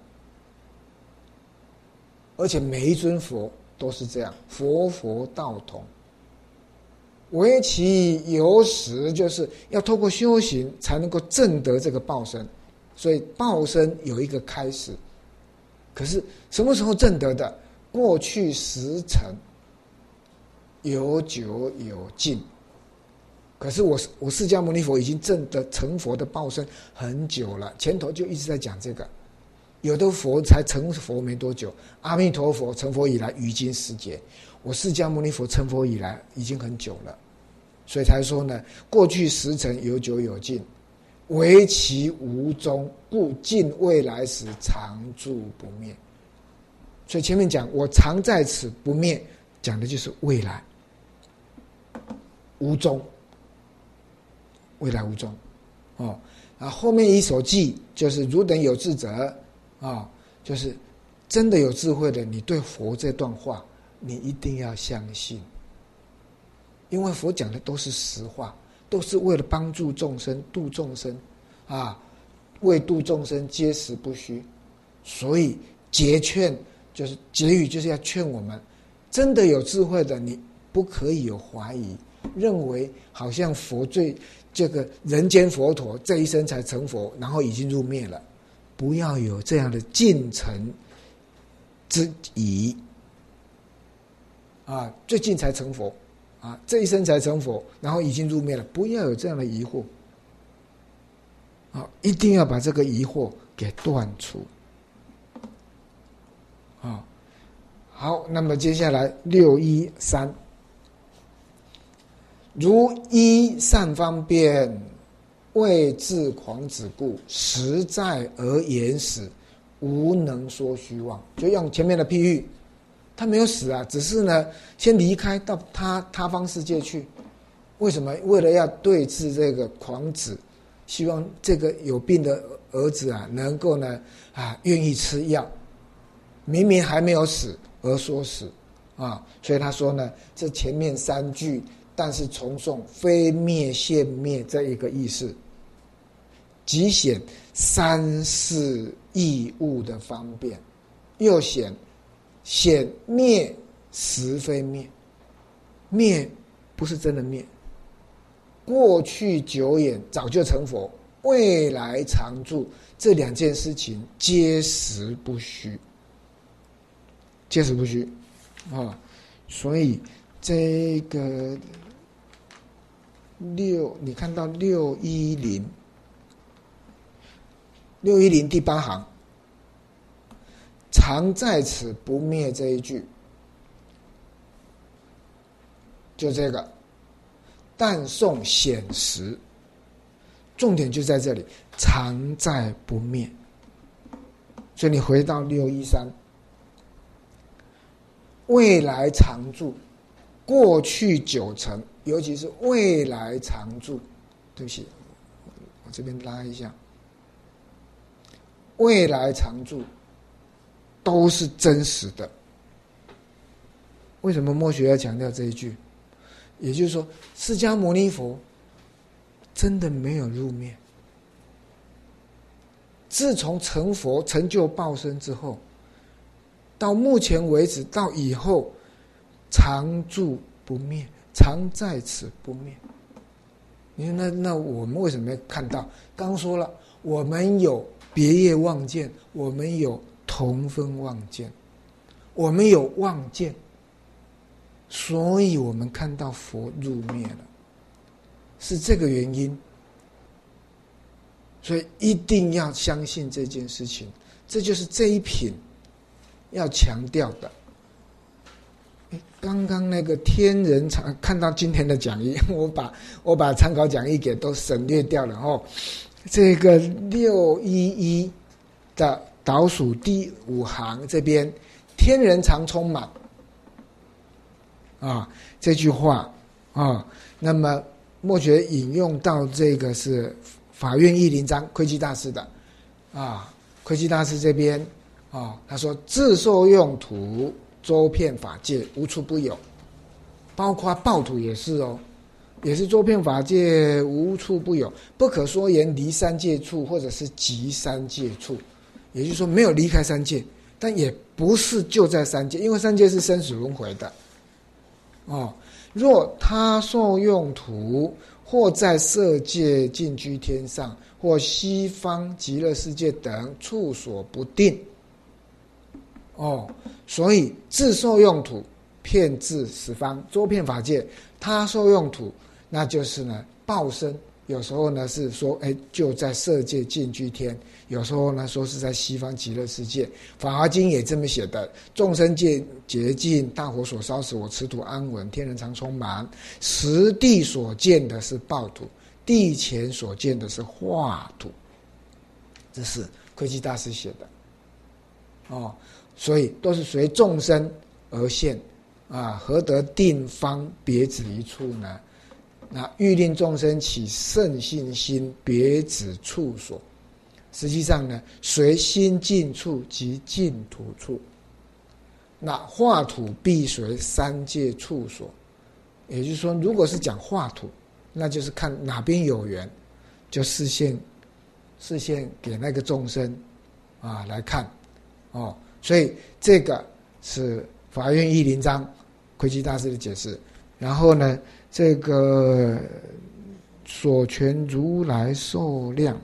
而且每一尊佛都是这样，佛佛道同。唯其有始，就是要透过修行才能够证得这个报身，所以报身有一个开始。可是什么时候证得的？过去时辰，有久有尽。可是我我释迦牟尼佛已经证得成佛的报身很久了，前头就一直在讲这个。有的佛才成佛没多久，阿弥陀佛成佛以来于今十劫，我释迦牟尼佛成佛以来已经很久了，所以才说呢，过去时辰有久有尽，唯其无终，故尽未来时常住不灭。所以前面讲我常在此不灭，讲的就是未来无终。未来无终，哦，然后后面一首偈就是如等有智者，啊、哦，就是真的有智慧的，你对佛这段话，你一定要相信，因为佛讲的都是实话，都是为了帮助众生、度众生，啊，为度众生皆实不虚，所以结劝就是结语，就是要劝我们，真的有智慧的，你不可以有怀疑，认为好像佛最。这个人间佛陀这一生才成佛，然后已经入灭了，不要有这样的进程之疑啊！最近才成佛啊，这一生才成佛，然后已经入灭了，不要有这样的疑惑啊！一定要把这个疑惑给断除啊！好，那么接下来六一三。如依善方便，为治狂子故，实在而言死，无能说虚妄。就用前面的譬喻，他没有死啊，只是呢，先离开到他他方世界去。为什么？为了要对治这个狂子，希望这个有病的儿子啊，能够呢啊愿意吃药，明明还没有死而说死啊，所以他说呢，这前面三句。但是重诵非灭现灭这一个意思，即显三世异物的方便，又显显灭实非灭，灭不是真的灭，过去久远早就成佛，未来常住，这两件事情皆实不虚，皆实不虚啊！所以这个。六，你看到六一零，六一零第八行，常在此不灭这一句， 就这个，但颂显实，重点就在这里，常在不灭。所以你回到六一三，未来常住，过去九成，尤其是未来常住。对不起，我这边拉一下，未来常住都是真实的。为什么墨学要强调这一句？也就是说，释迦牟尼佛真的没有入灭。自从成佛、成就报身之后，到目前为止，到以后，常住不灭，常在此不灭。你说那那我们为什么要看到？刚刚说了，我们有别业望见，我们有同分望见，我们有望见，所以我们看到佛入灭了，是这个原因。所以一定要相信这件事情，这就是这一品要强调的。刚刚那个天人常看到今天的讲义，我把我把参考讲义给都省略掉了哦。这个六一一的倒数第五行这边，天人常充满啊这句话啊，那么墨学引用到这个是法院义林章窥基大师的啊，窥基大师这边啊，他说自受用途周遍法界无处不有，包括报土也是哦，也是周遍法界无处不有，不可说言离三界处，或者是即三界处，也就是说没有离开三界，但也不是就在三界，因为三界是生死轮回的哦。若他受用途，或在色界尽居天上，或西方极乐世界等处所不定。哦，所以自受用途，遍至十方，周遍法界。他受用途，那就是呢报身。有时候呢是说，哎，就在色界尽居天；有时候呢说是在西方极乐世界。法华经也这么写的：众生界洁净，大火所烧死，我此土安稳，天人常充满。实地所见的是报土，地前所见的是化土。这是窥基大师写的哦，所以都是随众生而现啊，何得定方别指一处呢？那欲令众生起圣信心，别指处所。实际上呢，随心尽处即净土处。那化土必随三界处所，也就是说，如果是讲化土，那就是看哪边有缘，就示现示现给那个众生啊来看哦。所以这个是法院义林章窥基大师的解释。然后呢，这个所权如来寿量，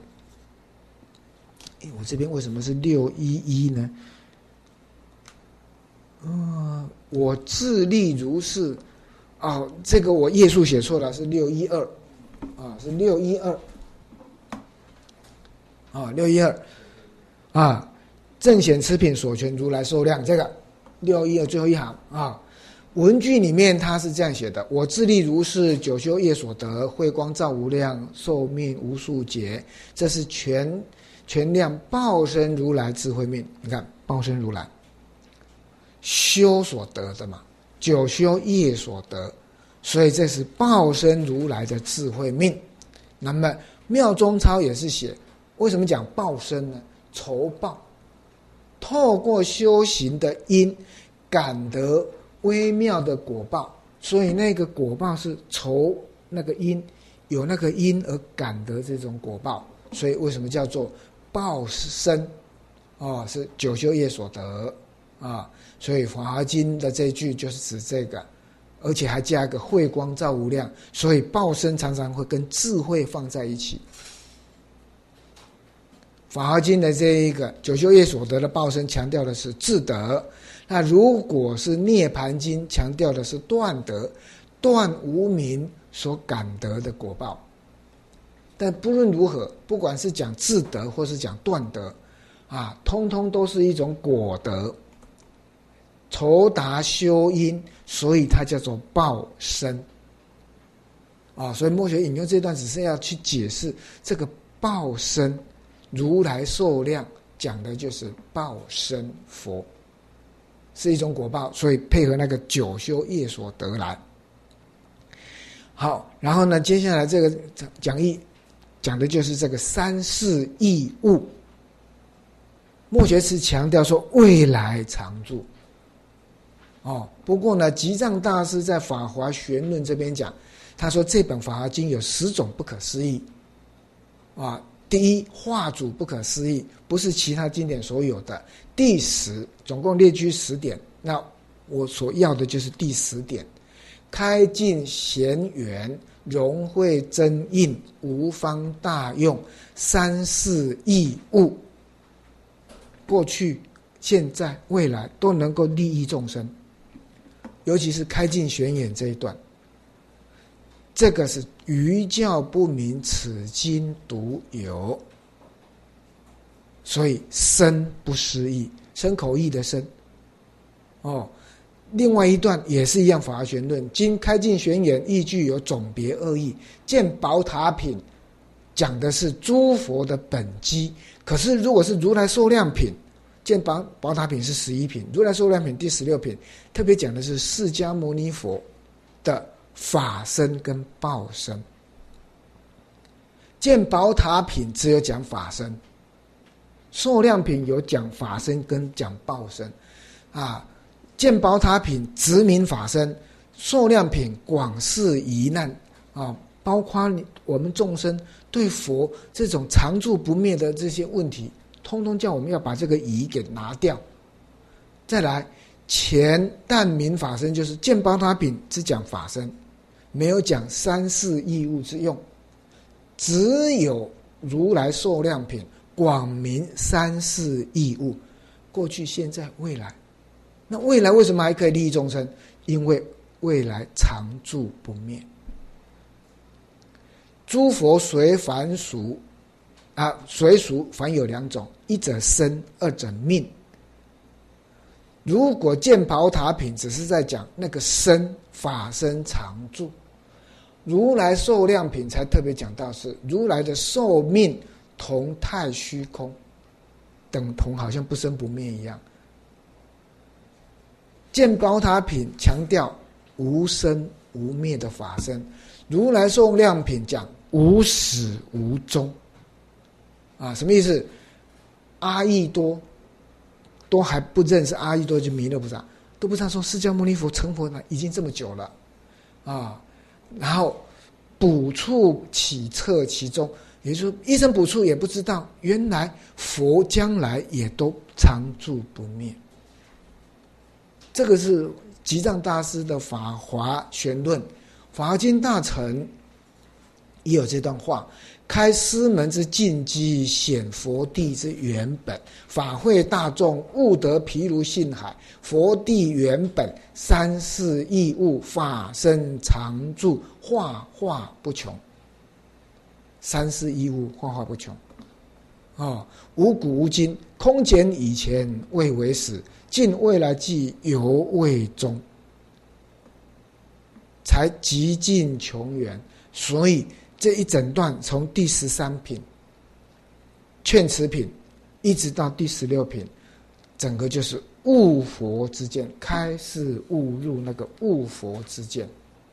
我这边为什么是六一一呢？呃，我自立如是啊、哦，这个我页数写错了，是六一二啊，是六一二啊，六一二啊，正显此品所权如来寿量，这个六一二最后一行啊。文句里面他是这样写的：我自立如是，九修业所得，慧光照无量，寿命无数劫。这是全全量报身如来智慧命。你看，报身如来修所得的嘛，九修业所得，所以这是报身如来的智慧命。那么妙中抄也是写，为什么讲报身呢？酬报，透过修行的因，感得微妙的果报，所以那个果报是酬那个因，有那个因而感得这种果报，所以为什么叫做报身？哦，是九修业所得啊，所以《法华经》的这句就是指这个，而且还加一个慧光照无量，所以报身常常会跟智慧放在一起。《法华经》的这一个九修业所得的报身，强调的是智德。那如果是涅盘经，强调的是断德，断无明所感得的果报。但不论如何，不管是讲智德或是讲断德啊，通通都是一种果德。 酬达修因，所以它叫做报身。啊，所以墨学引用这段只是要去解释这个报身，如来寿量讲的就是报身佛，是一种果报，所以配合那个九修业所得来。好，然后呢，接下来这个讲义讲的就是这个三世义物。墨学是强调说未来常住。哦，不过呢，吉藏大师在《法华玄论》这边讲，他说这本《法华经》有十种不可思议。啊，第一，化主不可思议，不是其他经典所有的。第十，总共列举十点，那我所要的就是第十点：开尽贤缘，融会真印，无方大用，三世义物，过去、现在、未来都能够利益众生。尤其是开尽玄远这一段，这个是愚教不明，此经独有，所以身不思议，身口意的身。哦，另外一段也是一样，《法华玄论》经开尽玄远，亦具有总别恶意。见宝塔品讲的是诸佛的本机，可是如果是如来寿量品，见宝宝塔品是十一品，如来寿量品第十六品，特别讲的是释迦牟尼佛的法身跟报身。见宝塔品只有讲法身，寿量品有讲法身跟讲报身。啊，见宝塔品直明法身，寿量品广释疑难。啊，包括我们众生对佛这种常住不灭的这些问题，通通叫我们要把这个疑给拿掉。再来，前但明法身，就是见宝塔品只讲法身，没有讲三世义物之用，只有如来寿量品广明三世义物，过去、现在、未来。那未来为什么还可以利益众生？因为未来常住不灭。诸佛随凡俗啊，随俗凡有两种，一者生，二者命。如果见宝塔品只是在讲那个生，法身常住，如来寿量品才特别讲到是如来的寿命同太虚空，等同好像不生不灭一样。见宝塔品强调无生无灭的法身，如来寿量品讲无始无终。啊，什么意思？阿逸多都还不认识阿逸多，就弥勒菩萨都不知道说释迦牟尼佛成佛呢已经这么久了啊，然后补处起测其中，也就是说一生补处也不知道，原来佛将来也都常住不灭。这个是吉藏大师的《法华玄论》，《法华经》大成也有这段话：开师门之进机，显佛地之原本，法会大众，悟得毗卢性海，佛地原本，三世义物，法身常住，化化不穷。三世义物，化化不穷。哦，无古无今，空前以前未为始，尽未来际犹未终，才极尽穷源。所以这一整段从第十三品劝持品一直到第十六品，整个就是悟佛之见，开示悟入那个悟佛之见。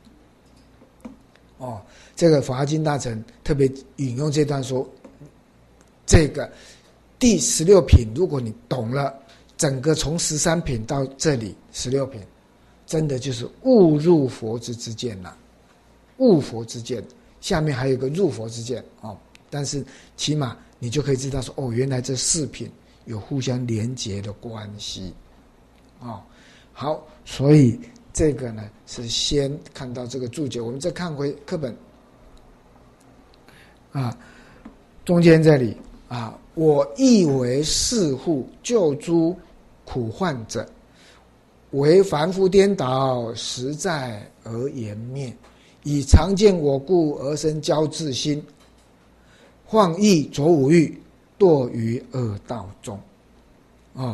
哦，这个法华经大成特别引用这段说，这个第十六品如果你懂了，整个从十三品到这里十六品，真的就是悟入佛之之见了，悟佛之见。下面还有一个入佛之见哦，但是起码你就可以知道说，哦，原来这四品有互相连结的关系哦。好，所以这个呢是先看到这个注解，我们再看回课本啊，中间这里啊，我亦为是护救诸苦患者，为凡夫颠倒，实在而言灭。以常见我故而生骄志心，妄意着五欲，堕于恶道中。啊、哦，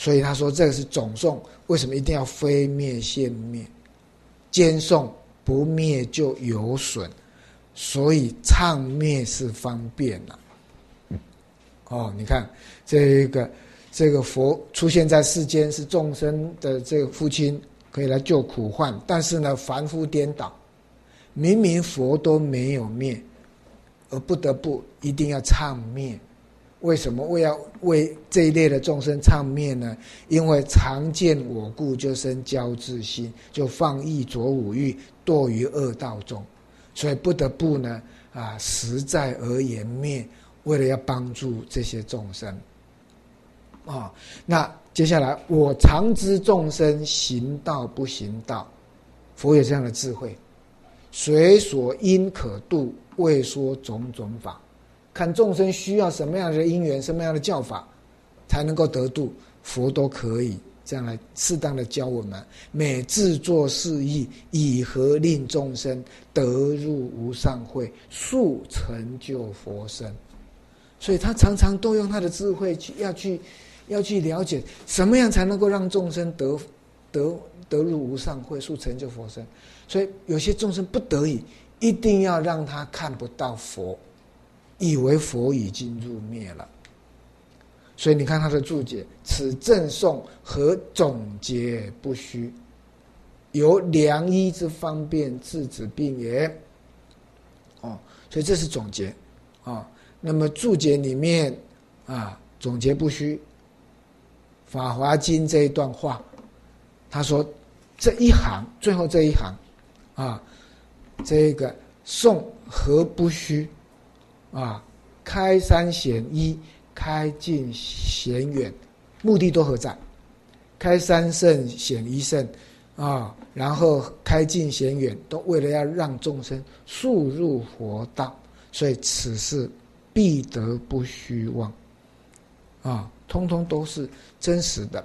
所以他说这个是总诵，为什么一定要非灭现灭？兼诵不灭就有损，所以唱灭是方便了、啊。哦，你看这个这个佛出现在世间，是众生的这个父亲，可以来救苦患，但是呢，凡夫颠倒，明明佛都没有灭，而不得不一定要唱灭。为什么为要为这一类的众生唱灭呢？因为常见我故，就生骄自心，就放逸着五欲，堕于恶道中，所以不得不呢啊，实在而言灭，为了要帮助这些众生啊、哦。那接下来，我常知众生行道不行道，佛有这样的智慧，随所因可度，为说种种法。看众生需要什么样的因缘，什么样的教法才能够得度，佛都可以这样来适当的教我们。每自作事意，以何令众生得入无上慧，速成就佛身。所以他常常都用他的智慧去要去要去了解，什么样才能够让众生得得得入无上慧，速成就佛身。所以有些众生不得已，一定要让他看不到佛，以为佛已经入灭了。所以你看他的注解，此正诵和总结不虚，由良医之方便治子病也。哦，所以这是总结啊、哦。那么注解里面啊，总结不虚，《法华经》这一段话，他说这一行最后这一行啊，这个诵和不虚啊，开山显一，开近显远，目的都何在？开山胜显一胜啊，然后开近显远，都为了要让众生速入佛道，所以此事必得不虚妄啊，通通都是真实的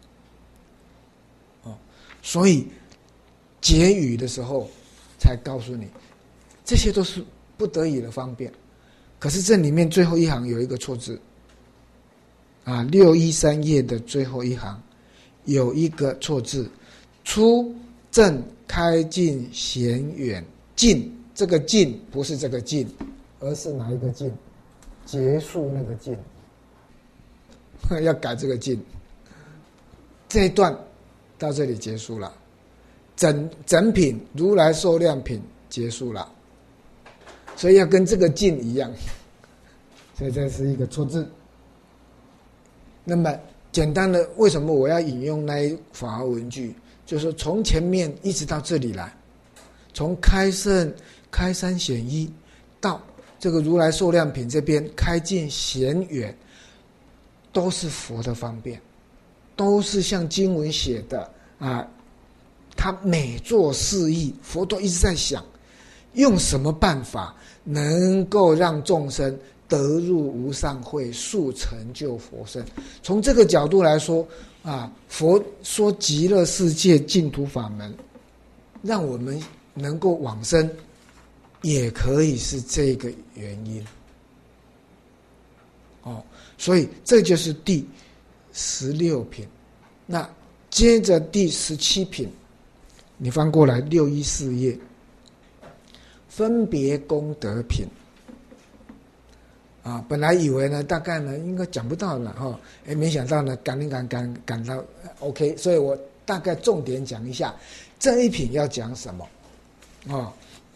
哦。所以结语的时候才告诉你，这些都是不得已的方便。可是这里面最后一行有一个错字啊，六一三页的最后一行有一个错字，出正开近显远。近这个近不是这个近，而是哪一个近？结束那个近，要改这个近。这一段到这里结束了，整整品如来寿量品结束了，所以要跟这个近一样，所以这是一个错字。那么简单的，为什么我要引用那一法华文句？就是说从前面一直到这里来，从开胜开山显一到这个如来寿量品这边开近显远，都是佛的方便，都是像经文写的啊。他每做事意，佛都一直在想，用什么办法能够让众生得入无上慧，速成就佛身。从这个角度来说啊，佛说极乐世界净土法门，让我们能够往生，也可以是这个原因。哦，所以这就是第十六品。那接着第十七品，你翻过来六一四页，分别功德品。啊，本来以为呢，大概呢应该讲不到了哈，哎，没想到呢，赶紧赶赶赶到 OK， 所以我大概重点讲一下这一品要讲什么啊、哦。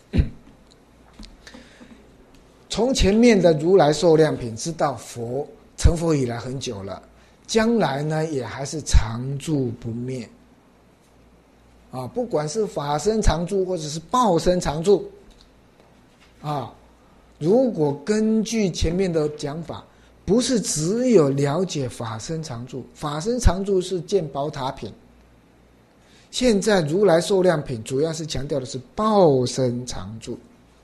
从前面的如来寿量品知道佛成佛以来很久了，将来呢也还是常住不灭啊，不管是法身常住或者是报身常住啊。如果根据前面的讲法，不是只有了解法身常住，法身常住是见宝塔品，现在如来寿量品主要是强调的是报身常住。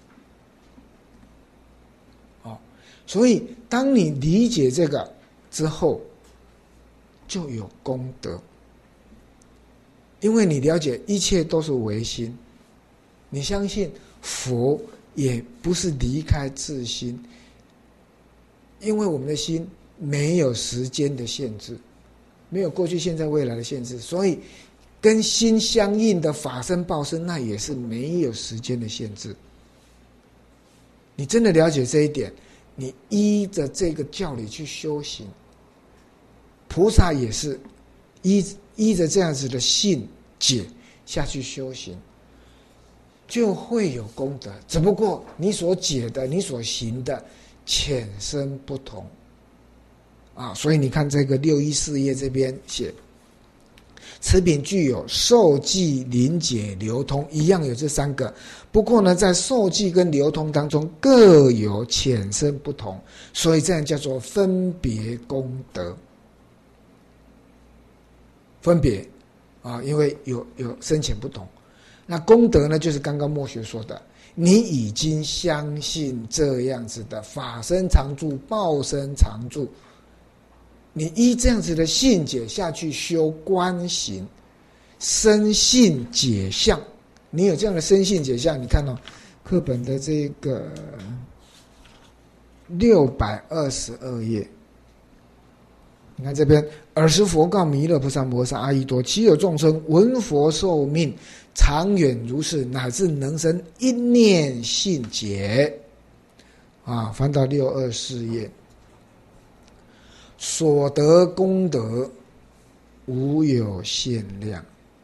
哦，所以当你理解这个之后，就有功德，因为你了解一切都是唯心，你相信佛也不是离开自心，因为我们的心没有时间的限制， 没有过去、现在、未来的限制，所以跟心相应的法身报身，那也是没有时间的限制。你真的了解这一点，你依着这个教理去修行，菩萨也是依依着这样子的信解下去修行，就会有功德。只不过你所解的、你所行的浅深不同啊。所以你看这个六一四页这边写，此品具有受记、临解、流通，一样有这三个。不过呢，在受记跟流通当中各有浅深不同，所以这样叫做分别功德。分别啊，因为有有深浅不同。那功德呢，就是刚刚墨学说的，你已经相信这样子的法身常住、报身常住，你依这样子的信解下去修观行，深信解相。你有这样的深信解相，你看哦，课本的这个六百二十二页，你看这边，尔时佛告弥勒菩萨摩诃萨阿逸多：其有众生闻佛受命，长远如是，乃至能生一念信解。啊，翻到六二四页，所得功德无有限量。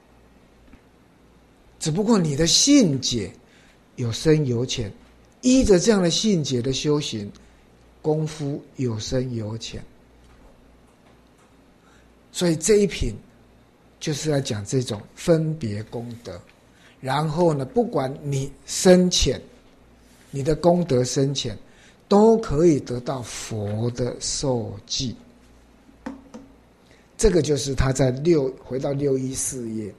只不过你的信解有深有浅，依着这样的信解的修行，功夫有深有浅。所以这一品就是要讲这种分别功德。然后呢，不管你深浅，你的功德深浅，都可以得到佛的受记。这个就是他在六回到六一四页，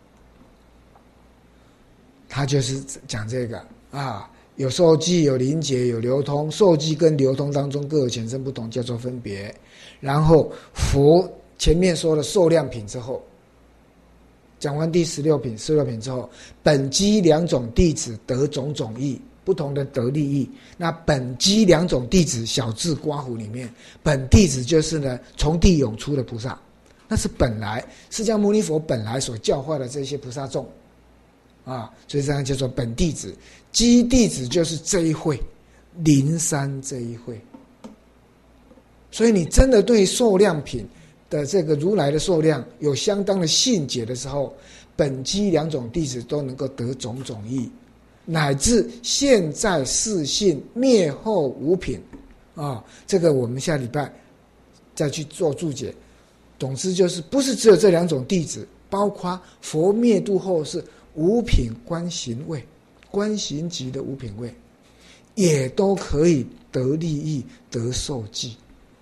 他就是讲这个啊，有受记、有临解、有流通。受记跟流通当中各有浅深不同，叫做分别。然后佛前面说了受量品之后，讲完第十六品、十六品之后，本机两种弟子得种种益，不同的得利益。那本机两种弟子，小字刮胡里面，本弟子就是呢从地涌出的菩萨，那是本来释迦牟尼佛本来所教化的这些菩萨众啊，所以这样叫做本弟子。机弟子就是这一会，灵山这一会。所以你真的对受量品的这个如来的受量有相当的信解的时候，本机两种弟子都能够得种种益，乃至现在世信灭后五品啊，这个我们下礼拜再去做注解。总之就是不是只有这两种弟子，包括佛灭度后是五品观行位，观行级的五品位，也都可以得利益、得受记。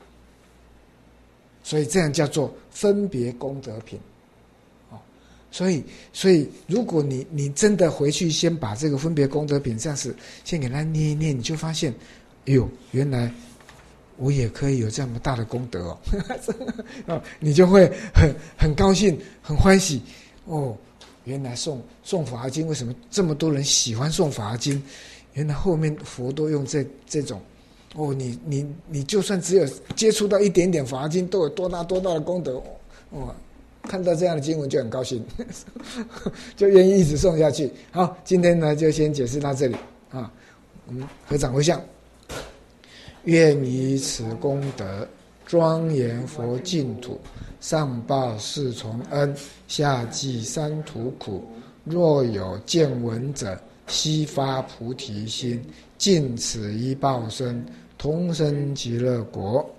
所以这样叫做分别功德品。所以，所以如果你你真的回去先把这个分别功德品这样子先给他念一念，你就发现，哎呦，原来我也可以有这么大的功德哦，你就会很很高兴、很欢喜哦。原来诵诵法华经，为什么这么多人喜欢诵法华经？原来后面佛都用这这种哦，你你你就算只有接触到一点点法华经，都有多大多大的功德哦。看到这样的经文就很高兴，就愿意一直诵下去。好，今天呢就先解释到这里啊。我们合掌回向，愿以此功德庄严佛净土，上报四重恩，下济三途苦。若有见闻者，悉发菩提心，尽此一报身，同生极乐国。